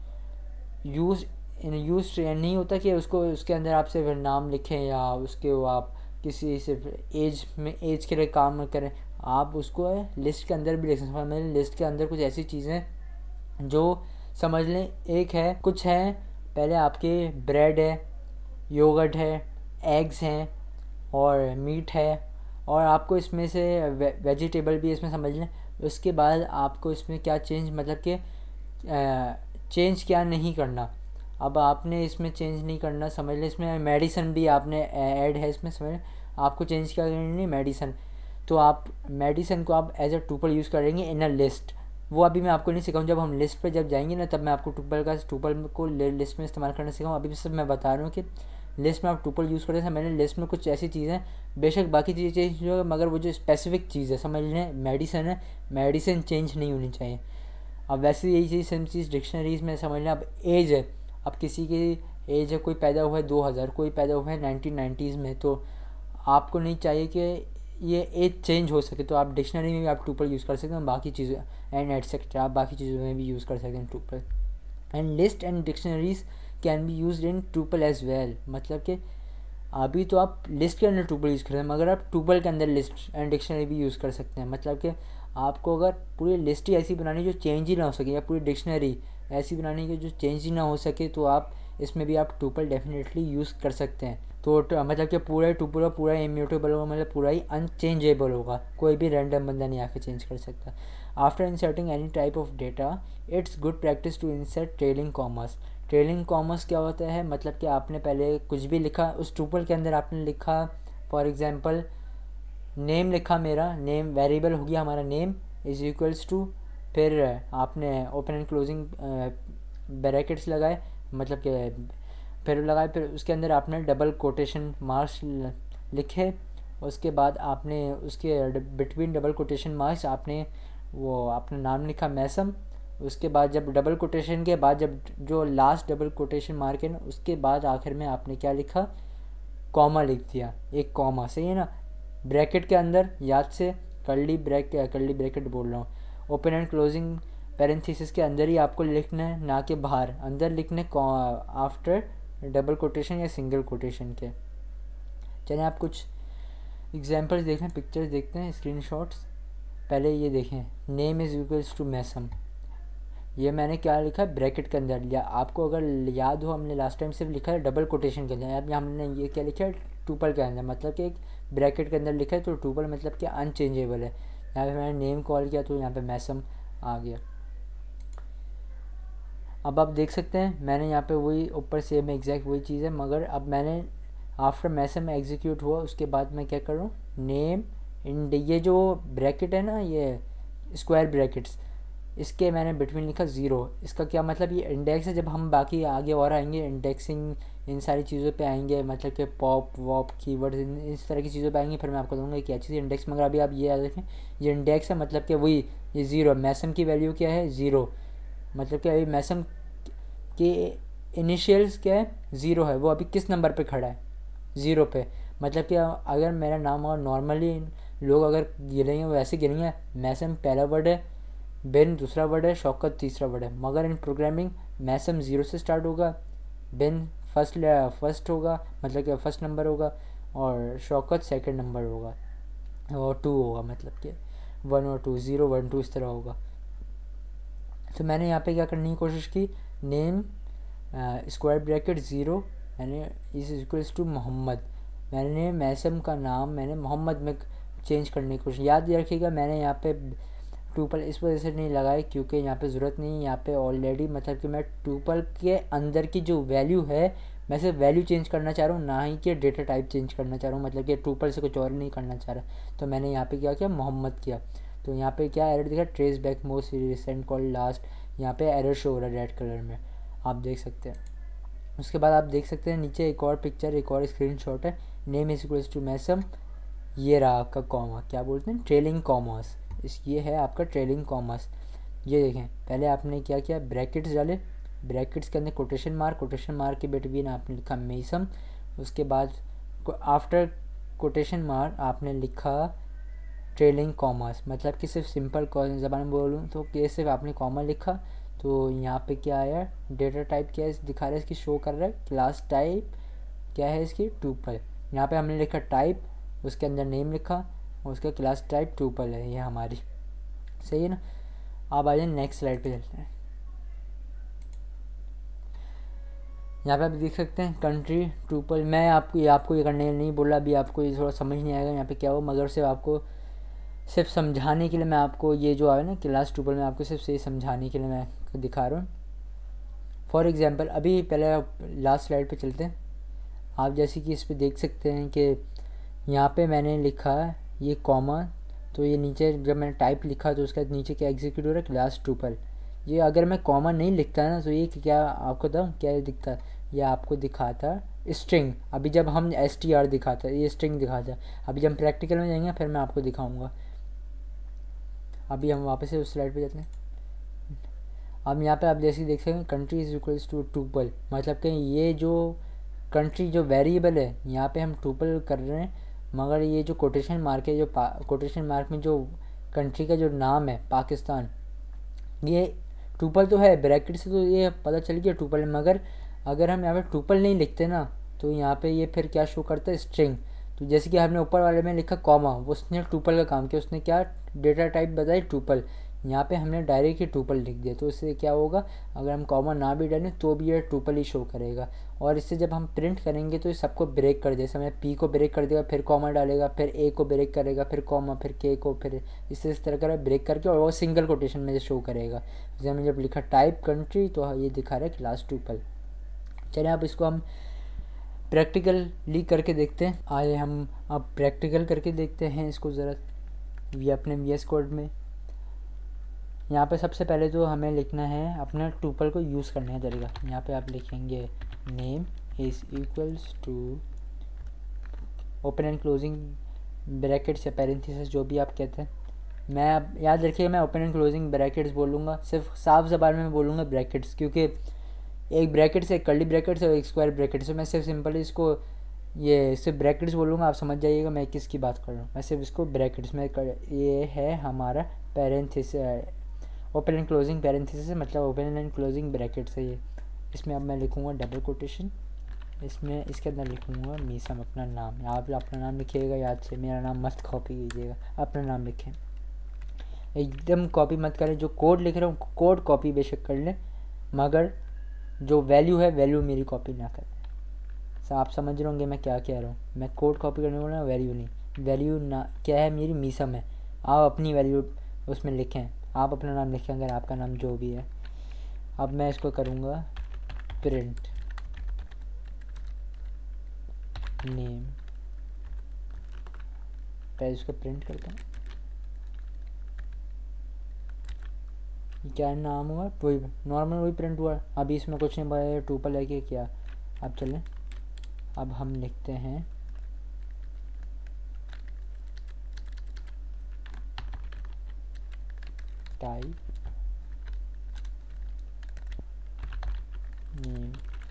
यूज इन यूज नहीं होता कि उसको उसके अंदर आप सिर्फ नाम लिखें या उसके वो आप किसी सिर्फ एज में एज के लिए काम करें, आप उसको लिस्ट के अंदर भी लिख सकते हैं। लिस्ट के अंदर कुछ ऐसी चीज़ें जो समझ लें, एक है कुछ है पहले आपके ब्रेड है, योगर्ट है, एग्स हैं और मीट है, और आपको इसमें से वे, वेजिटेबल भी इसमें समझ लें। उसके बाद आपको इसमें क्या चेंज, मतलब कि चेंज क्या नहीं करना। अब आपने इसमें चेंज नहीं करना, समझ लें इसमें मेडिसन भी आपने ऐड है इसमें, समझ लें आपको चेंज क्या करनी है मेडिसन। तो आप मेडिसन को आप एज अ टूपल यूज़ करेंगे इन अ लिस्ट। वो अभी मैं आपको नहीं सिखाऊँ, जब हम लिस्ट पे जब जाएंगे ना तब मैं आपको टूपल का टूपल को लिस्ट में इस्तेमाल करना सिखाऊँ। अभी सब मैं बता रहा हूँ कि लिस्ट में आप टूपल यूज़ करते हैं। मैंने लिस्ट में कुछ ऐसी चीज़ें, बेशक बाकी चीज़ें चेंज हो, मगर वो जो स्पेसिफिक चीज़ है समझ लें मेडिसन है, मेडिसिन चेंज नहीं होनी चाहिए। अब वैसे यही चीज़ सेम चीज़ डिक्शनरीज़ में समझ लें। अब एज है, अब किसी की एज है, कोई पैदा हुआ है दो हज़ार, कोई पैदा हुआ है नाइनटीन नाइन्टीज़ में, तो आपको नहीं चाहिए कि ये एज चेंज हो सके, तो आप डिक्शनरी में भी आप टूपल यूज़ कर सकते हैं। बाकी चीज़ें एंड एटसेट्रा आप बाकी चीज़ों में भी यूज़ कर सकते हैं tuple. And list and dictionaries can be use in tuple as well. मतलब कि अभी तो आप लिस्ट के अंदर टूपल यूज़ कर रहे हैं, मगर आप टूपल के अंदर लिस्ट एंड डिक्शनरी भी यूज़ कर सकते हैं। मतलब कि आपको अगर पूरी लिस्ट ही ऐसी बनानी जो चेंज ही ना हो सके, या पूरी डिक्शनरी ऐसी बनानी कि जो चेंज ही ना हो सके, तो आप इसमें भी आप टूपल डेफिनेटली यूज़ कर सकते हैं। तो मतलब कि पूरा टूपल पूरा इम्यूटेबल होगा, मतलब पूरा ही अनचेंजेबल होगा, कोई भी रैंडम बंदा नहीं आके चेंज कर सकता। After inserting any type of data it's good practice to insert trailing commas. Trailing commas क्या होता है, मतलब कि आपने पहले कुछ भी लिखा उस टूपल के अंदर, आपने लिखा फॉर एग्जांपल नेम लिखा, मेरा नेम वेरिएबल हो गया हमारा नेम इज इक्वल्स टू, फिर आपने ओपन एंड क्लोजिंग ब्रैकेट्स लगाए, मतलब कि फिर लगाए, फिर उसके अंदर आपने डबल कोटेशन मार्क्स लिखे, उसके बाद आपने उसके बिटवीन डबल कोटेशन मार्क्स आपने वो अपना नाम लिखा मैसम। उसके बाद जब डबल कोटेशन के बाद जब जो लास्ट डबल कोटेशन मार्क है ना, उसके बाद आखिर में आपने क्या लिखा, कॉमा लिख दिया, एक कॉमा, सही है ना। ब्रैकेट के अंदर याद से कर्ली ब्रैक कर्ली ब्रैकेट बोल रहा हूँ, ओपन एंड क्लोजिंग पैरेंथेसिस के अंदर ही आपको लिखना है, ना कि बाहर, अंदर लिखने आफ्टर डबल कोटेशन या सिंगल कोटेशन के। चलिए आप कुछ एग्जांपल्स देखें, पिक्चर्स देखते हैं, स्क्रीनशॉट्स। पहले ये देखें, name is equals to Maisam, ये मैंने क्या लिखा है ब्रैकेट के अंदर लिया। आपको अगर याद हो हमने लास्ट टाइम सिर्फ लिखा है डबल कोटेशन के अंदर, अब हमने ये क्या लिखा है टूपल के अंदर, मतलब कि एक ब्रैकेट के अंदर लिखा है, तो टूपल मतलब कि अनचेंजेबल है। यहाँ पे मैंने नेम कॉल किया तो यहाँ पे मैसम आ गया। अब आप देख सकते हैं मैंने यहाँ पे वही ऊपर सेम एग्जैक्ट वही चीज़ है, मगर अब मैंने आफ्टर मैसम एग्जीक्यूट हुआ उसके बाद मैं क्या कर रहा हूँ, नेम इन ये जो ब्रैकेट है ना, ये स्क्वायर ब्रैकेट्स, इसके मैंने बिटवीन लिखा ज़ीरो। इसका क्या मतलब, ये इंडेक्स है। जब हम बाकी आगे और आएंगे इंडेक्सिंग इन सारी चीज़ों पे आएंगे, मतलब कि पॉप वॉप कीवर्ड्स इन इस तरह की चीज़ों पे आएंगे, फिर मैं आपको दूंगा क्या चीज़ इंडेक्स। मगर अभी आप ये याद रखें ये इंडेक्स है, मतलब कि वही ये ज़ीरो, मैसम की वैल्यू क्या है ज़ीरो, मतलब कि अभी मैसम के इनिशियल्स क्या है ज़ीरो है, वो अभी किस नंबर पे खड़ा है ज़ीरो पे। मतलब कि अगर मेरा नाम और नॉर्मली लोग अगर गिनेंगे वो ऐसे गिनेंगे, मैसम पहला वर्ड है, बेन दूसरा वर्ड है, शौकत तीसरा वर्ड है। मगर इन प्रोग्रामिंग मैसम ज़ीरो से स्टार्ट होगा, बेन फर्स्ट फर्स्ट होगा मतलब कि फर्स्ट नंबर होगा, और शौकत सेकंड नंबर होगा, और टू होगा मतलब कि वन और टू, ज़ीरो वन टू इस तरह होगा। तो मैंने यहाँ पे क्या करने की कोशिश की, नेम स्क्वायर ब्रैकेट ज़ीरो मैंने इज इक्वल्स टू मोहम्मद, मैंने मैसम का नाम मैंने मोहम्मद में चेंज करने की कोशिश। याद रखिएगा मैंने यहाँ पे टूपल इस वजह से नहीं लगाए क्योंकि यहाँ पे ज़रूरत नहीं, यहाँ पे ऑलरेडी मतलब कि मैं टूपल के अंदर की जो वैल्यू है मैं सिर्फ वैल्यू चेंज करना चाह रहा हूँ, ना ही कि डेटा टाइप चेंज करना चाह रहा हूँ, मतलब कि टूपल से कुछ और नहीं करना चाह रहा। तो मैंने यहाँ पे क्या किया, मोहम्मद किया। तो यहाँ पे क्या एरर दिखा, trace back most recent call last, यहाँ पे एरर शो हो रहा है रेड कलर में, आप देख सकते हैं। उसके बाद आप देख सकते हैं नीचे एक और पिक्चर, एक और स्क्रीनशॉट है, name is equals to Maisam, ये रहा आपका कॉमा, क्या बोलते हैं ट्रेलिंग कॉमर्स, इस ये है आपका ट्रेलिंग कॉमर्स। ये देखें पहले आपने क्या किया, ब्रैकेट्स डाले, ब्रैकेट्स के अंदर कोटेशन मार्क, कोटेशन मार्क के बिटवीन आपने लिखा मेसम, उसके बाद आफ्टर कोटेशन मार्क आपने लिखा ट्रेलिंग कॉमर्स, मतलब कि सिर्फ सिंपल ज़बान में बोलूँ तो ये सिर्फ आपने कॉमा लिखा। तो यहाँ पे क्या आया, डेटा टाइप क्या है दिखा रहा है, इसकी शो कर रहा है, क्लास टाइप क्या है इसकी टूपल, यहाँ पे हमने लिखा टाइप, उसके अंदर नेम लिखा, उसका क्लास टाइप टूपल है ये हमारी, सही है ना। आप आ जाए नेक्स्ट स्लाइड पे चलते हैं। यहाँ पे आप देख सकते हैं कंट्री टूपल, मैं आपको ये आपको ये करने नहीं बोला, अभी आपको ये थोड़ा समझ नहीं आएगा यहाँ पे क्या हो, मगर सिर्फ आपको सिर्फ समझाने के लिए मैं आपको ये जो आया ना क्लास टूपल में आपको सिर्फ से समझाने के लिए मैं दिखा रहा हूँ। फॉर एग्जांपल अभी पहले लास्ट स्लाइड पे चलते हैं। आप जैसे कि इस पे देख सकते हैं कि यहाँ पे मैंने लिखा ये कॉमा, तो ये नीचे जब मैंने टाइप लिखा तो उसका नीचे क्या एग्जीक्यूट हो रहा है, क्लास टूपल। ये अगर मैं कॉमा नहीं लिखता ना तो ये क्या आपको बताऊँ क्या दिखता, ये आपको दिखाता स्ट्रिंग। अभी जब हम एस टी आर दिखाता ये स्ट्रिंग दिखाता, अभी जब हम प्रैक्टिकल में जाएंगे फिर मैं आपको दिखाऊंगा। अभी हम वापस से उस स्लाइड पे जाते हैं। अब यहाँ पे आप जैसे देख सकते हैं country is equals to tuple, मतलब कि ये जो कंट्री जो वेरिएबल है यहाँ पे हम टूपल कर रहे हैं, मगर ये जो कोटेशन मार्क है, जो कोटेशन मार्क में जो कंट्री का जो नाम है पाकिस्तान, ये टूपल तो है ब्रैकेट से, तो ये पता चल गया टूपल है। मगर अगर हम यहाँ पे टूपल नहीं लिखते ना तो यहाँ पे ये फिर क्या शो करता है, स्ट्रिंग। तो जैसे कि हमने ऊपर वाले में लिखा कॉमा, वो उसने टूपल का काम किया, उसने क्या डेटा टाइप बताई टूपल, यहाँ पे हमने डायरेक्ट ही टूपल लिख दिया। तो इससे क्या होगा, अगर हम कॉमा ना भी डालें तो भी ये टूपल ही शो करेगा। और इससे जब हम प्रिंट करेंगे तो ये सबको ब्रेक कर दे, समय पी को ब्रेक कर देगा, फिर कॉमा डालेगा, फिर ए को ब्रेक करेगा, फिर कॉमा, फिर के को, फिर इससे इस तरह का ब्रेक करके, और वो सिंगल कोटेशन में शो करेगा। जैसे हमने जब लिखा टाइप कंट्री तो ये दिखा रहा है क्लास टूपल। चलिए अब इसको हम प्रैक्टिकली करके देखते हैं। आइए हम अब प्रैक्टिकल करके देखते हैं इसको ज़रा ये अपने वी एस कोड में। यहाँ पे सबसे पहले तो हमें लिखना है अपना टूपल को यूज़ करने का तरीका। यहाँ पे आप लिखेंगे name is equals to open and closing brackets या पैरेंथेसिस जो भी आप कहते हैं। मैं अब याद रखिए मैं ओपन एंड क्लोजिंग ब्रैकेट्स बोलूँगा, सिर्फ साफ ज़बान में बोलूँगा ब्रैकेट्स, क्योंकि एक ब्रैकेट से एक कर्ली ब्रैकेट से और एक स्क्वायर ब्रैकेट से मैं सिर्फ सिंपली इसको ये सिर्फ ब्रैकेट्स बोलूँगा, आप समझ जाइएगा मैं किसकी बात कर रहा हूँ। मैं सिर्फ इसको ब्रैकेट्स में कर, ये है हमारा parenthesis, open and closing parenthesis मतलब ओपन एंड क्लोजिंग ब्रैकेट्स है ये। इसमें अब मैं लिखूँगा डबल कोटेशन, इसमें इसके अंदर लिखूँगा मीसम अपना नाम। आप अपना नाम लिखिएगा याद से, मेरा नाम मत कॉपी कीजिएगा, अपना नाम लिखें, एकदम कॉपी मत करें। जो कोड लिख रहा हूँ कोड कॉपी बेशक कर लें, मगर जो वैल्यू है वैल्यू मेरी कॉपी ना करें। सर आप समझ रहे होंगे मैं क्या कह रहा हूँ, मैं कोड कॉपी करने वाला हूँ, वैल्यू नहीं। वैल्यू ना क्या है मेरी मीसम है, आप अपनी वैल्यू उसमें लिखें, आप अपना नाम लिखें अगर आपका नाम जो भी है। अब मैं इसको करूँगा प्रिंट नेम, पहले इसको प्रिंट करता हूँ। क्या नाम हुआ, वही नॉर्मल वही प्रिंट हुआ। अभी इसमें कुछ नहीं बताया ट्यूपल है कि क्या। अब चलें, अब हम लिखते हैं टाइप नेम।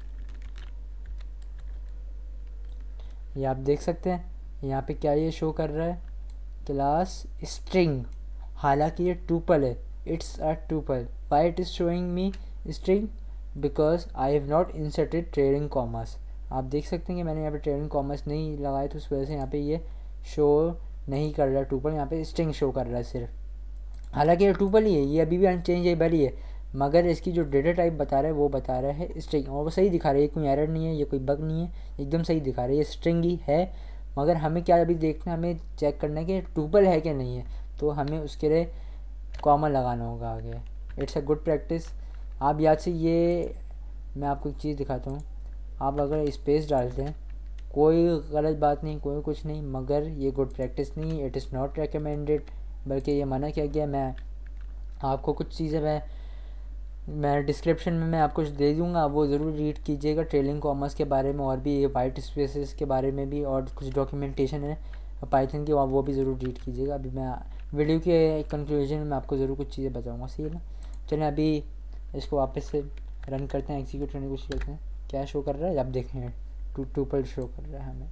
ये आप देख सकते हैं यहाँ पे क्या ये शो कर रहा है, क्लास स्ट्रिंग, हालांकि ये ट्यूपल है, it's a tuple. Why it is showing me string, because I have not inserted trailing commas. आप देख सकते हैं कि मैंने यहाँ पे ट्रेलिंग कॉमर्स नहीं लगाए, तो उस वजह से यहाँ पे ये शो नहीं कर रहा ट्यूपल, यहाँ पे स्ट्रिंग शो कर रहा है सिर्फ। हालांकि ये ट्यूपल ही है, ये अभी भी अनचेंजेबल ही है, मगर इसकी जो डेटा टाइप बता रहा है वो बता रहा है स्ट्रिंग, और वो सही दिखा रहा है, ये कोई एरर नहीं है, ये कोई बग नहीं है, एकदम सही दिखा रहा है, ये स्ट्रिंग ही है। मगर हमें क्या अभी देखना है, हमें चेक करना है कि ट्यूपल है कि नहीं है, तो हमें उसके लिए कॉमा लगाना होगा आगे। It's a good practice. आप याद से ये, मैं आपको एक चीज़ दिखाता हूँ, आप अगर स्पेस डालते हैं कोई गलत बात नहीं, कोई कुछ नहीं, मगर ये गुड प्रैक्टिस नहीं, इट इज़ नॉट रिकमेंडेड, बल्कि ये मना किया गया। मैं आपको कुछ चीज़ें मैं मैं डिस्क्रिप्शन में मैं आपको दे दूँगा, वो ज़रूर रीड कीजिएगा ट्रेलिंग कॉमर्स के बारे में, और भी ये वाइट स्पेसेस के बारे में भी, और कुछ डॉक्यूमेंटेशन है पाइथन की, वो भी ज़रूर रीड कीजिएगा। अभी मैं वीडियो के कंक्लूजन में आपको ज़रूर कुछ चीज़ें बताऊँगा, सही है ना। चलें अभी इसको वापस से रन करते हैं, एग्जीक्यूट करने की कोशिश करते हैं। क्या शो कर रहा है, आप देखें टू ट्यूपल शो कर रहा है हमें।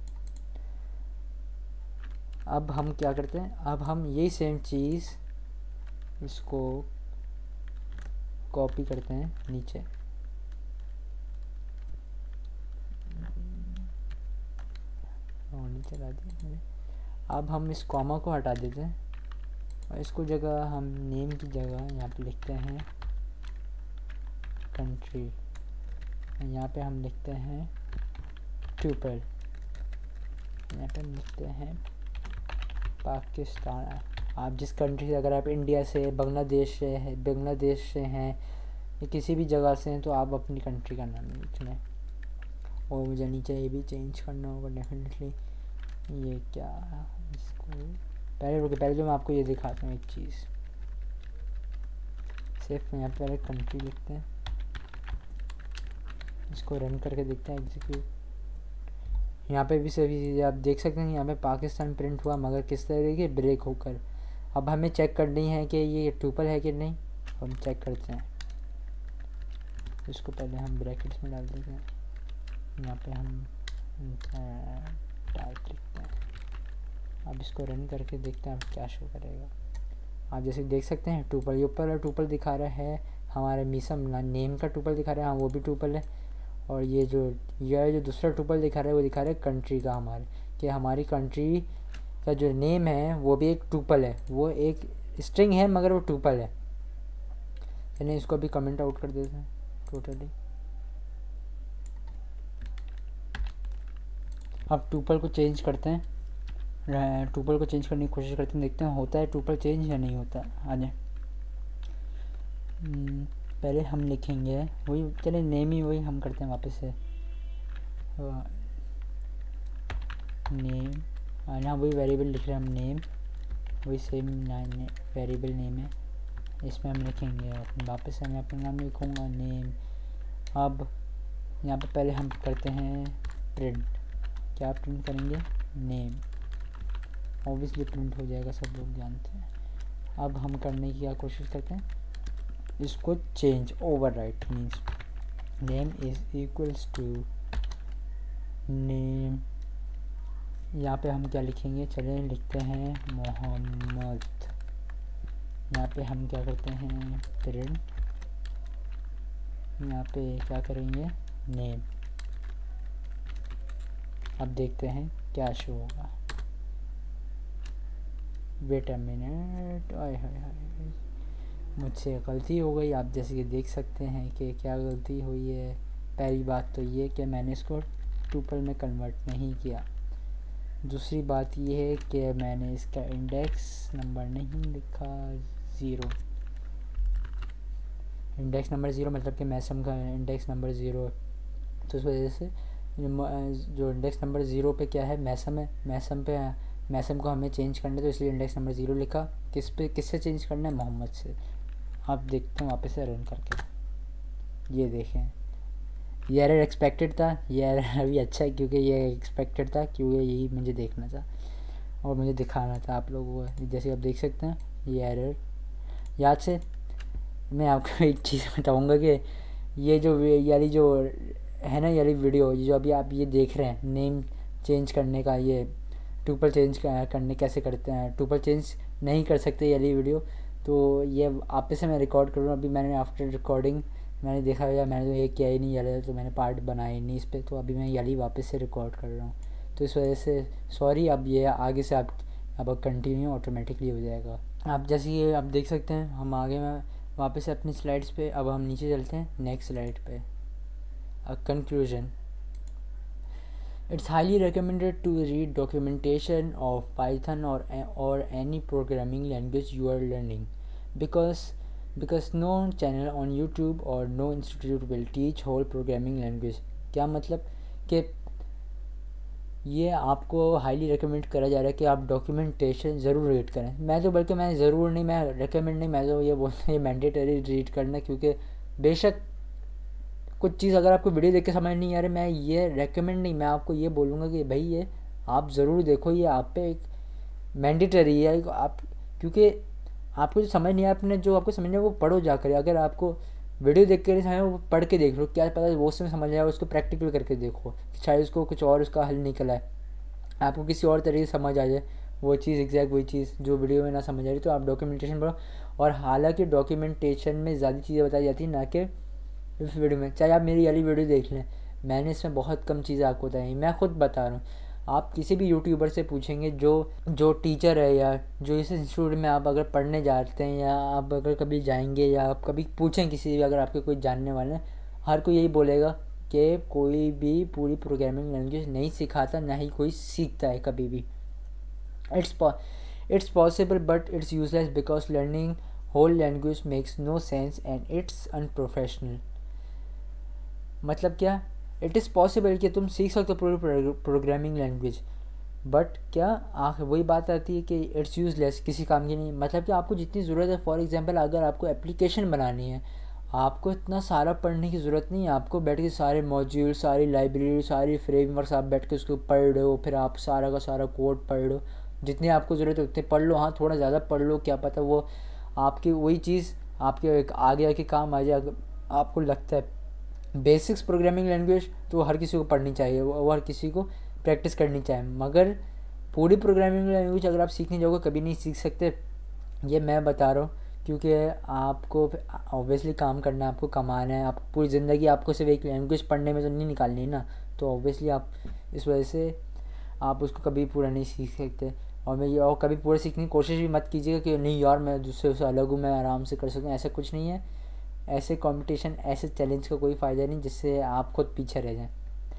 अब हम क्या करते हैं, अब हम यही सेम चीज़ इसको कॉपी करते हैं नीचे, और नीचे ला दिया मैंने। अब हम इस कॉमा को हटा देते हैं, और इसको जगह हम नेम की जगह यहाँ पे लिखते हैं कंट्री, यहाँ पे हम लिखते हैं ट्यूपल, यहाँ पे हम लिखते हैं पाकिस्तान। आप जिस कंट्री से, अगर आप इंडिया से, बांग्लादेश से है, बांग्लादेश से हैं, या किसी भी जगह से हैं, तो आप अपनी कंट्री का नाम लिखना है। और मुझे नीचे ये भी चेंज करना होगा डेफिनेटली। ये क्या, इसको पहले रुके, पहले जो मैं आपको ये दिखाता हूँ एक चीज़, सिर्फ यहाँ पर कंट्री लिखते हैं, इसको रन करके देखते हैं एग्जीक्यूट। यहाँ पे भी सभी चीज़ें आप देख सकते हैं, यहाँ पे पाकिस्तान प्रिंट हुआ, मगर किस तरह के ब्रेक होकर। अब हमें चेक करनी है कि ये ट्यूपल है कि नहीं, हम चेक करते हैं। इसको पहले हम ब्रैकेट्स में डाल देते हैं, यहाँ पे हम टाइप लिखते हैं। अब इसको रन करके देखते हैं अब क्या शो करेगा। आप जैसे देख सकते हैं ट्यूपल, ये ऊपर वाला ट्यूपल दिखा रहा है हमारे मीसम नेम का ट्यूपल दिखा रहा है, हाँ वो भी ट्यूपल है। और ये जो ये जो दूसरा ट्यूपल दिखा रहा है वो दिखा रहा है कंट्री का हमारे, कि हमारी कंट्री का जो नेम है वो भी एक ट्यूपल है, वो एक स्ट्रिंग है मगर वो ट्यूपल है। चलिए इसको अभी कमेंट आउट कर देते हैं टोटली। अब ट्यूपल को चेंज करते हैं, ट्यूपल को चेंज करने की कोशिश करते हैं, देखते हैं होता है ट्यूपल चेंज या नहीं होता। आ जाए, पहले हम लिखेंगे वही, चले नेम ही वही हम करते हैं वापस से नेम, यहाँ वही वेरिएबल लिख रहे हैं हम नेम, वही सेम वेरिएबल नेम है, इसमें हम लिखेंगे अपने, वापस से मैं अपना नाम लिखूँगा नेम। अब यहाँ पे पहले हम करते हैं प्रिंट, क्या प्रिंट करेंगे, नेम, ऑब्वियसली प्रिंट हो जाएगा, सब लोग जानते हैं। अब हम करने की क्या कोशिश करते हैं, इसको change, over write means name is equals to name. यहाँ पे हम क्या लिखेंगे, चलें लिखते हैं मोहम्मद। यहाँ पे हम क्या करते हैं प्रिंट, यहाँ पे क्या करेंगे नेम। अब देखते हैं क्या शो होगा, वेट अ मिनट, आय हाय हाय मुझसे गलती हो गई। आप जैसे कि देख सकते हैं कि क्या गलती हुई है। पहली बात तो ये कि मैंने इसको ट्यूपल में कन्वर्ट नहीं किया, दूसरी बात ये है कि मैंने इसका इंडेक्स नंबर नहीं लिखा, ज़ीरो, इंडेक्स नंबर ज़ीरो मतलब कि मैसम का इंडेक्स नंबर ज़ीरो, तो इस वजह से जो इंडेक्स नंबर ज़ीरो पे क्या है, मैसम है, मैसम पे मैसम को हमें चेंज करना है, तो इसलिए इंडेक्स नंबर ज़ीरो लिखा। किस पे, किससे चेंज करना है, मोहम्मद से। आप देखते हैं वापस से रन करके, ये देखें ये एरर एक्सपेक्टेड था, ये एरर अभी अच्छा है क्योंकि ये एक्सपेक्टेड था, क्योंकि यही मुझे देखना था और मुझे दिखाना था आप लोगों को। जैसे आप देख सकते हैं ये एरर। याद से मैं आपको एक चीज़ बताऊंगा कि ये जो यारी जो है ना यारी वीडियो जो अभी आप ये देख रहे हैं नेम चेंज करने का, ये टूपल चेंज करने कैसे करते हैं, टूपल चेंज नहीं कर सकते यारी वीडियो, तो ये आप से मैं रिकॉर्ड कर रहा हूँ। अभी मैंने आफ्टर रिकॉर्डिंग मैंने देखा यार मैंने तो ये किया ही नहीं यार, तो मैंने पार्ट बनाया ही नहीं इस पर, तो अभी मैं याली वापस से रिकॉर्ड कर रहा हूँ। तो इस वजह से सॉरी। अब ये आगे से आप अब कंटिन्यू ऑटोमेटिकली हो जाएगा। आप जैसे ये आप देख सकते हैं हम आगे में वापस से अपनी स्लाइड्स पे, अब हम नीचे चलते हैं नेक्स्ट स्लाइड पे। A conclusion, it's highly recommended to read documentation of Python or or any programming language you are learning, because because no channel on YouTube or no institute will teach whole programming language। क्या मतलब कि ये आपको highly recommend करा जा रहा है कि आप डॉक्यूमेंटेशन ज़रूर रीड करें। मैं तो बल्कि मैं ज़रूर नहीं, मैं रिकमेंड नहीं, मैं तो ये बोलता हूँ ये मैंडेटरी रीड करना, क्योंकि बेशक कुछ चीज़ अगर आपको वीडियो देख के समझ नहीं आ रही, मैं ये रेकमेंड नहीं, मैं आपको ये बोलूँगा कि भाई ये आप ज़रूर देखो, ये आप पे एक मैंडेटरी है आप, क्योंकि आपको जो समझ नहीं आया आपने जो आपको समझना है वो पढ़ो जाकर। अगर आपको वीडियो देख कर नहीं समझ वो पढ़ के देख लो, क्या पता वो उसमें समझ आया, उसको प्रैक्टिकल करके देखो, शायद उसको कुछ और उसका हल निकला है, आपको किसी और तरीके से समझ आ जाए वो चीज़, एग्जैक्ट वही चीज़ जो वीडियो में ना समझ आ रही, तो आप डॉक्यूमेंटेशन पढ़ो। और हालांकि डॉक्यूमेंटेशन में ज़्यादा चीज़ें बताई जाती हैं ना कि इस वीडियो में। चाहे आप मेरी वाली वीडियो देख लें, मैंने इसमें बहुत कम चीज़ें आपको बताई, मैं खुद बता रहा हूँ। आप किसी भी यूट्यूबर से पूछेंगे जो जो टीचर है या जो इस इंस्टीट्यूट में आप अगर पढ़ने जाते हैं या आप अगर कभी जाएंगे या आप कभी पूछें किसी भी अगर आपके कोई जानने वाले हैं, हर कोई यही बोलेगा कि कोई भी पूरी प्रोग्रामिंग लैंग्वेज नहीं सिखाता, ना ही कोई सीखता है कभी भी। It's it's possible but it's useless because learning whole language makes no sense and it's unprofessional. मतलब क्या, इट इज़ पॉसिबल कि तुम सीख सकते हो पूरी प्रोग्रामिंग लैंग्वेज, बट क्या आखिर वही बात आती है कि इट्स यूजलेस, किसी काम की नहीं। मतलब कि आपको जितनी ज़रूरत है, फॉर एग्जांपल अगर आपको एप्लीकेशन बनानी है, आपको इतना सारा पढ़ने की ज़रूरत नहीं है, आपको बैठ के सारे मॉड्यूल, सारी लाइब्रेरी, सारी फ्रेमवर्क्स आप बैठ के उसको पढ़ रहे हो, फिर आप सारा का सारा कोड पढ़ लो, जितनी आपको ज़रूरत है उतने पढ़ लो। हाँ थोड़ा ज़्यादा पढ़ लो, क्या पता वो आपकी वही चीज़ आपके एक आगे आके काम आ जाए। आपको लगता है बेसिक्स प्रोग्रामिंग लैंग्वेज तो हर किसी को पढ़नी चाहिए, वो हर किसी को प्रैक्टिस करनी चाहिए, मगर पूरी प्रोग्रामिंग लैंग्वेज अगर आप सीखने जाओगे कभी नहीं सीख सकते, ये मैं बता रहा हूँ। क्योंकि आपको ऑब्वियसली काम करना है, आपको कमाना है, आप पूरी ज़िंदगी आपको सिर्फ एक लैंग्वेज पढ़ने में तो नहीं निकालनी ना, तो ऑब्वियसली आप इस वजह से आप उसको कभी पूरा नहीं सीख सकते। और मैं ये और कभी पूरा सीखने की कोशिश भी मत कीजिएगा कि नहीं यार मैं दूसरे से अलग हूँ, मैं आराम से कर सकूँ, ऐसा कुछ नहीं है। ऐसे कंपटीशन, ऐसे चैलेंज का कोई फ़ायदा नहीं जिससे आप खुद पीछे रह जाएं,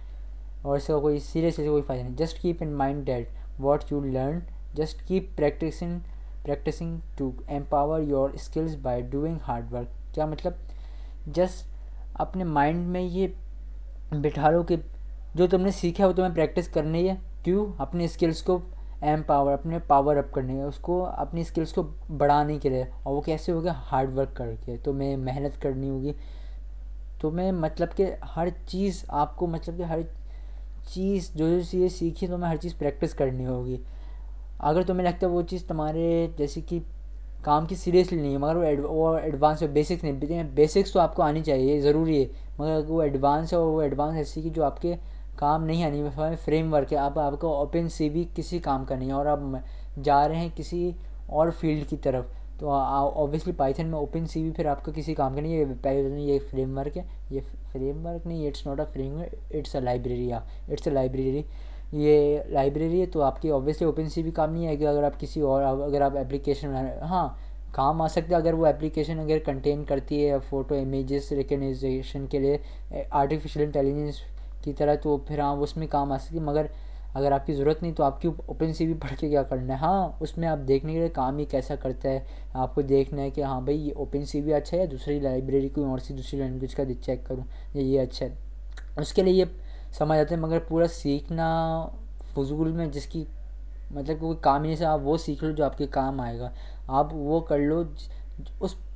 और इसका कोई सीरियसली कोई फ़ायदा नहीं। Just keep in mind that what you learn, just keep practicing practicing to empower your skills by doing hard work. क्या मतलब, जस्ट अपने माइंड में ये बिठा लो कि जो तुमने सीखा है वो तुम्हें प्रैक्टिस करनी है। क्यों? अपने स्किल्स को एम पावर, अपने पावर अप करने है, उसको अपनी स्किल्स को बढ़ाने के लिए। और वो कैसे होगा? हार्ड वर्क करके, तुम्हें मेहनत करनी होगी, तुम्हें मतलब कि हर चीज़ आपको मतलब कि हर चीज़ जो जो चीज़ें सीखी तुम्हें हर चीज़ प्रैक्टिस करनी होगी। अगर तुम्हें लगता है वो चीज़ तुम्हारे जैसे कि काम की सीरियसली नहीं है, मगर वो एड, वो एडवांस है, बेसिक्स नहीं, बेसिक्स तो आपको आनी चाहिए, ज़रूरी है, मगर वो एडवांस है और वो एडवांस ऐसी कि जो आपके काम नहीं आनी है, फ्रेमवर्क है, आप आपको ओपन सीवी किसी काम का नहीं है और आप जा रहे हैं किसी और फील्ड की तरफ, तो ऑब्वियसली पाइथन में ओपन सीवी फिर आपका किसी काम का नहीं है। पहले ये फ्रेमवर्क है, ये फ्रेमवर्क नहीं, it's not a framework, it's a library, या इट्स अ लाइब्रेरी, ये लाइब्रेरी है, तो आपकी ऑब्वियसली ओपन सी भी काम नहीं आएगी। अगर आप किसी और अगर आप एप्लीकेशन बना रहे, हाँ काम आ सकता है अगर वो एप्लीकेशन अगर कंटेन करती है फ़ोटो इमेजेस रिकग्नाइजेशन के लिए आर्टिफिशियल इंटेलिजेंस की तरह, तो फिर हाँ उसमें काम आ सकती है। मगर अगर आपकी ज़रूरत नहीं तो आपकी ओपन सी भी पढ़ के क्या करना है? हाँ उसमें आप देखने के लिए काम ही कैसा करता है, आपको देखना है कि हाँ भाई ये ओपन सी भी अच्छा है, दूसरी लाइब्रेरी कोई और सी दूसरी लैंग्वेज का चेक करूँ ये ये अच्छा है, उसके लिए ये समझ आते हैं। मगर पूरा सीखना फजूल में जिसकी मतलब कोई काम ही नहीं से, आप वो सीख लो जो आपके काम आएगा, आप वो कर लो उस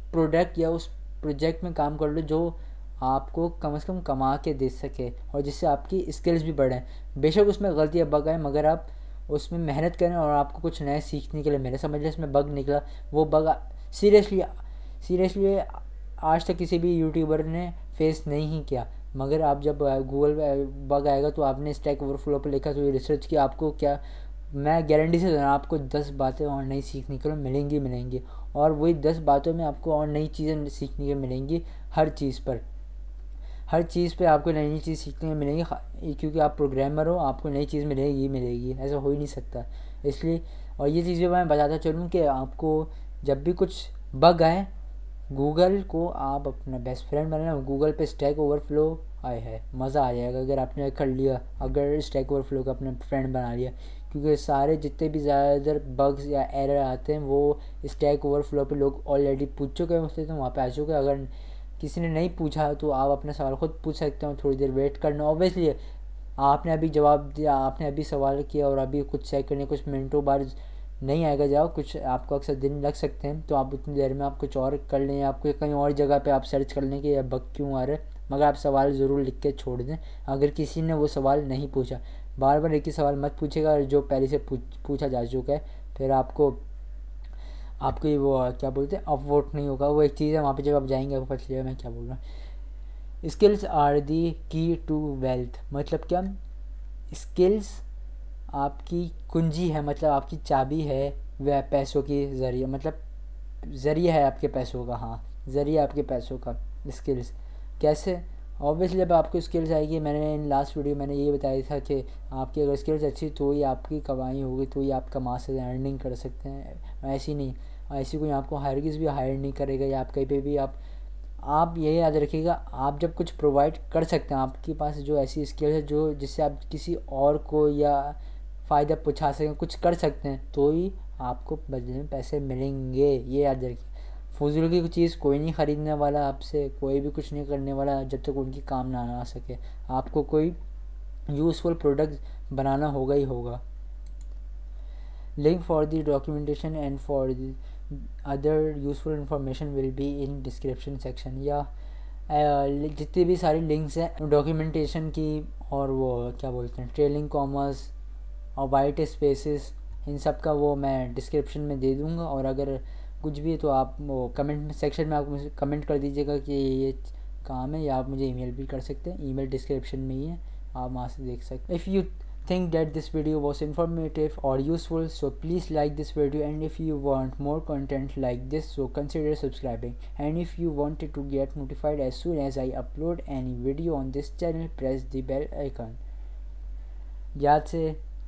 प्रोडक्ट या उस प्रोजेक्ट में काम कर लो जो आपको कम से कम कमा के दे सके और जिससे आपकी स्किल्स भी बढ़ें। बेशक उसमें गलतियाँ बग आए, मगर आप उसमें मेहनत करें और आपको कुछ नया सीखने के लिए मिले। समझ लें इसमें बग निकला, वो बग सीरियसली सीरियसली आज तक किसी भी यूट्यूबर ने फेस नहीं किया, मगर आप जब गूगल बग आएगा तो आपने स्टैक ओवरफ्लो पर लिखा, तो रिसर्च की, आपको क्या, मैं गारंटी से देना आपको दस बातें और नई सीखने के लिए मिलेंगी मिलेंगी और वही दस बातों में आपको और नई चीज़ें सीखने को मिलेंगी। हर चीज़ पर हर चीज़ पे आपको नई नई चीज़ सीखने को मिलेंगी, क्योंकि आप प्रोग्रामर हो, आपको नई चीज़ मिलेगी मिलेगी ऐसा हो ही नहीं सकता। इसलिए और ये चीज़ें मैं बताता चलूँ कि आपको जब भी कुछ बग आए, गूगल को आप अपना बेस्ट फ्रेंड बनाना। गूगल पे स्टैक ओवरफ्लो आए है, मज़ा आ जाएगा अगर आपने कर लिया, अगर स्टैक ओवरफ्लो का अपना फ्रेंड बना लिया, क्योंकि सारे जितने भी ज़्यादातर बग्स या एरर आते हैं वो स्टैक ओवरफ्लो पे लोग ऑलरेडी पूछ चुके हैं उससे, तो वहाँ पे आ चुके हैं। अगर किसी ने नहीं पूछा तो आप अपना सवाल खुद पूछ सकते हो, थोड़ी देर वेट करना। ऑब्वियसली आपने अभी जवाब दिया, आपने अभी सवाल किया और अभी कुछ सेकंड या कुछ मिनटों बाद नहीं आएगा जवाब, कुछ आपको अक्सर दिन लग सकते हैं, तो आप उतनी देर में आप कुछ और कर लें, आपको कहीं और जगह पे आप सर्च कर लें कि यह बग क्यों आ रहा है, मगर आप सवाल ज़रूर लिख के छोड़ दें। अगर किसी ने वो सवाल नहीं पूछा, बार बार एक ही सवाल मत पूछेगा जो पहले से पूछ पूछा जा चुका है, फिर आपको आपको वो क्या बोलते हैं अपवोट नहीं होगा। वो एक चीज़ है, वहाँ पे जब आप जाएंगे आपको पता चलेगा मैं क्या बोल रहा हूँ। स्किल्स आर दी की टू वेल्थ, मतलब क्या, स्किल्स आपकी कुंजी है, मतलब आपकी चाबी है वह पैसों की ज़रिए, मतलब ज़रिए है आपके पैसों का, हाँ ज़रिए आपके पैसों का स्किल्स। कैसे? ऑब्वियसली जब आपको स्किल्स आएगी, मैंने इन लास्ट वीडियो मैंने ये बताया था कि आपकी अगर स्किल्स अच्छी तो ही आपकी कमाई होगी, तो ही आप कमा सकते हैं, अर्निंग कर सकते हैं। ऐसी नहीं, ऐसी कोई आपको हरगिज़ भी हायर नहीं करेगा या आप कहीं पे भी आप आप ये याद रखिएगा, आप जब कुछ प्रोवाइड कर सकते हैं, आपके पास जो ऐसी स्किल्स है जो जिससे आप किसी और को या फ़ायदा पहुँचा सकें, कुछ कर सकते हैं, तो ही आपको बदले में पैसे मिलेंगे। ये याद रखिए, फजूल की चीज़ कोई नहीं ख़रीदने वाला आपसे, कोई भी कुछ नहीं करने वाला जब तक उनकी काम ना आ सके। आपको कोई यूज़फुल प्रोडक्ट बनाना होगा ही होगा। Link for the documentation and for the other useful information will be in description section, या uh, जितनी भी सारी लिंक्स हैं डॉक्यूमेंटेशन की और वो क्या बोलते हैं ट्रेलिंग कॉमर्स और वाइट स्पेसेस, इन सब का वो मैं डिस्क्रिप्शन में दे दूँगा। और अगर कुछ भी है तो आप वो कमेंट सेक्शन में आप मुझे कमेंट कर दीजिएगा कि ये काम है, या आप मुझे ईमेल भी कर सकते हैं, ईमेल डिस्क्रिप्शन में ही है, आप वहाँ से देख सकते हैं। If you think that this video was informative or useful, so please like this video, and if you want more content like this, so consider subscribing, and if you wanted to get notified as soon as I upload any video on this channel, press the bell icon. याद से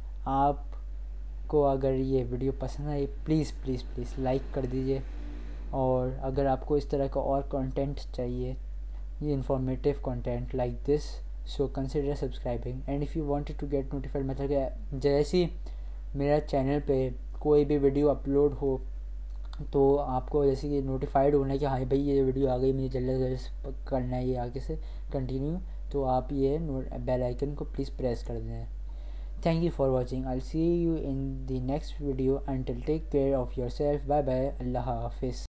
आपको अगर ये video पसंद आई please please please like कर दीजिए, और अगर आपको इस तरह का और कंटेंट चाहिए, ये informative content like this, so consider subscribing. And if you wanted to get notified, मतलब कि जैसे ही मेरा चैनल पे कोई भी वीडियो अपलोड हो तो आपको जैसे कि नोटिफाइड होना है कि हाँ भाई ये वीडियो आ गई, मुझे जल्दी से जल्दी करना है ये आगे से कंटिन्यू, तो आप ये बेल आइकन को प्लीज़ प्रेस कर दें। Thank you for watching, I will see you in the next video, until take care of your self, bye bye, अल्लाह हाफिज़।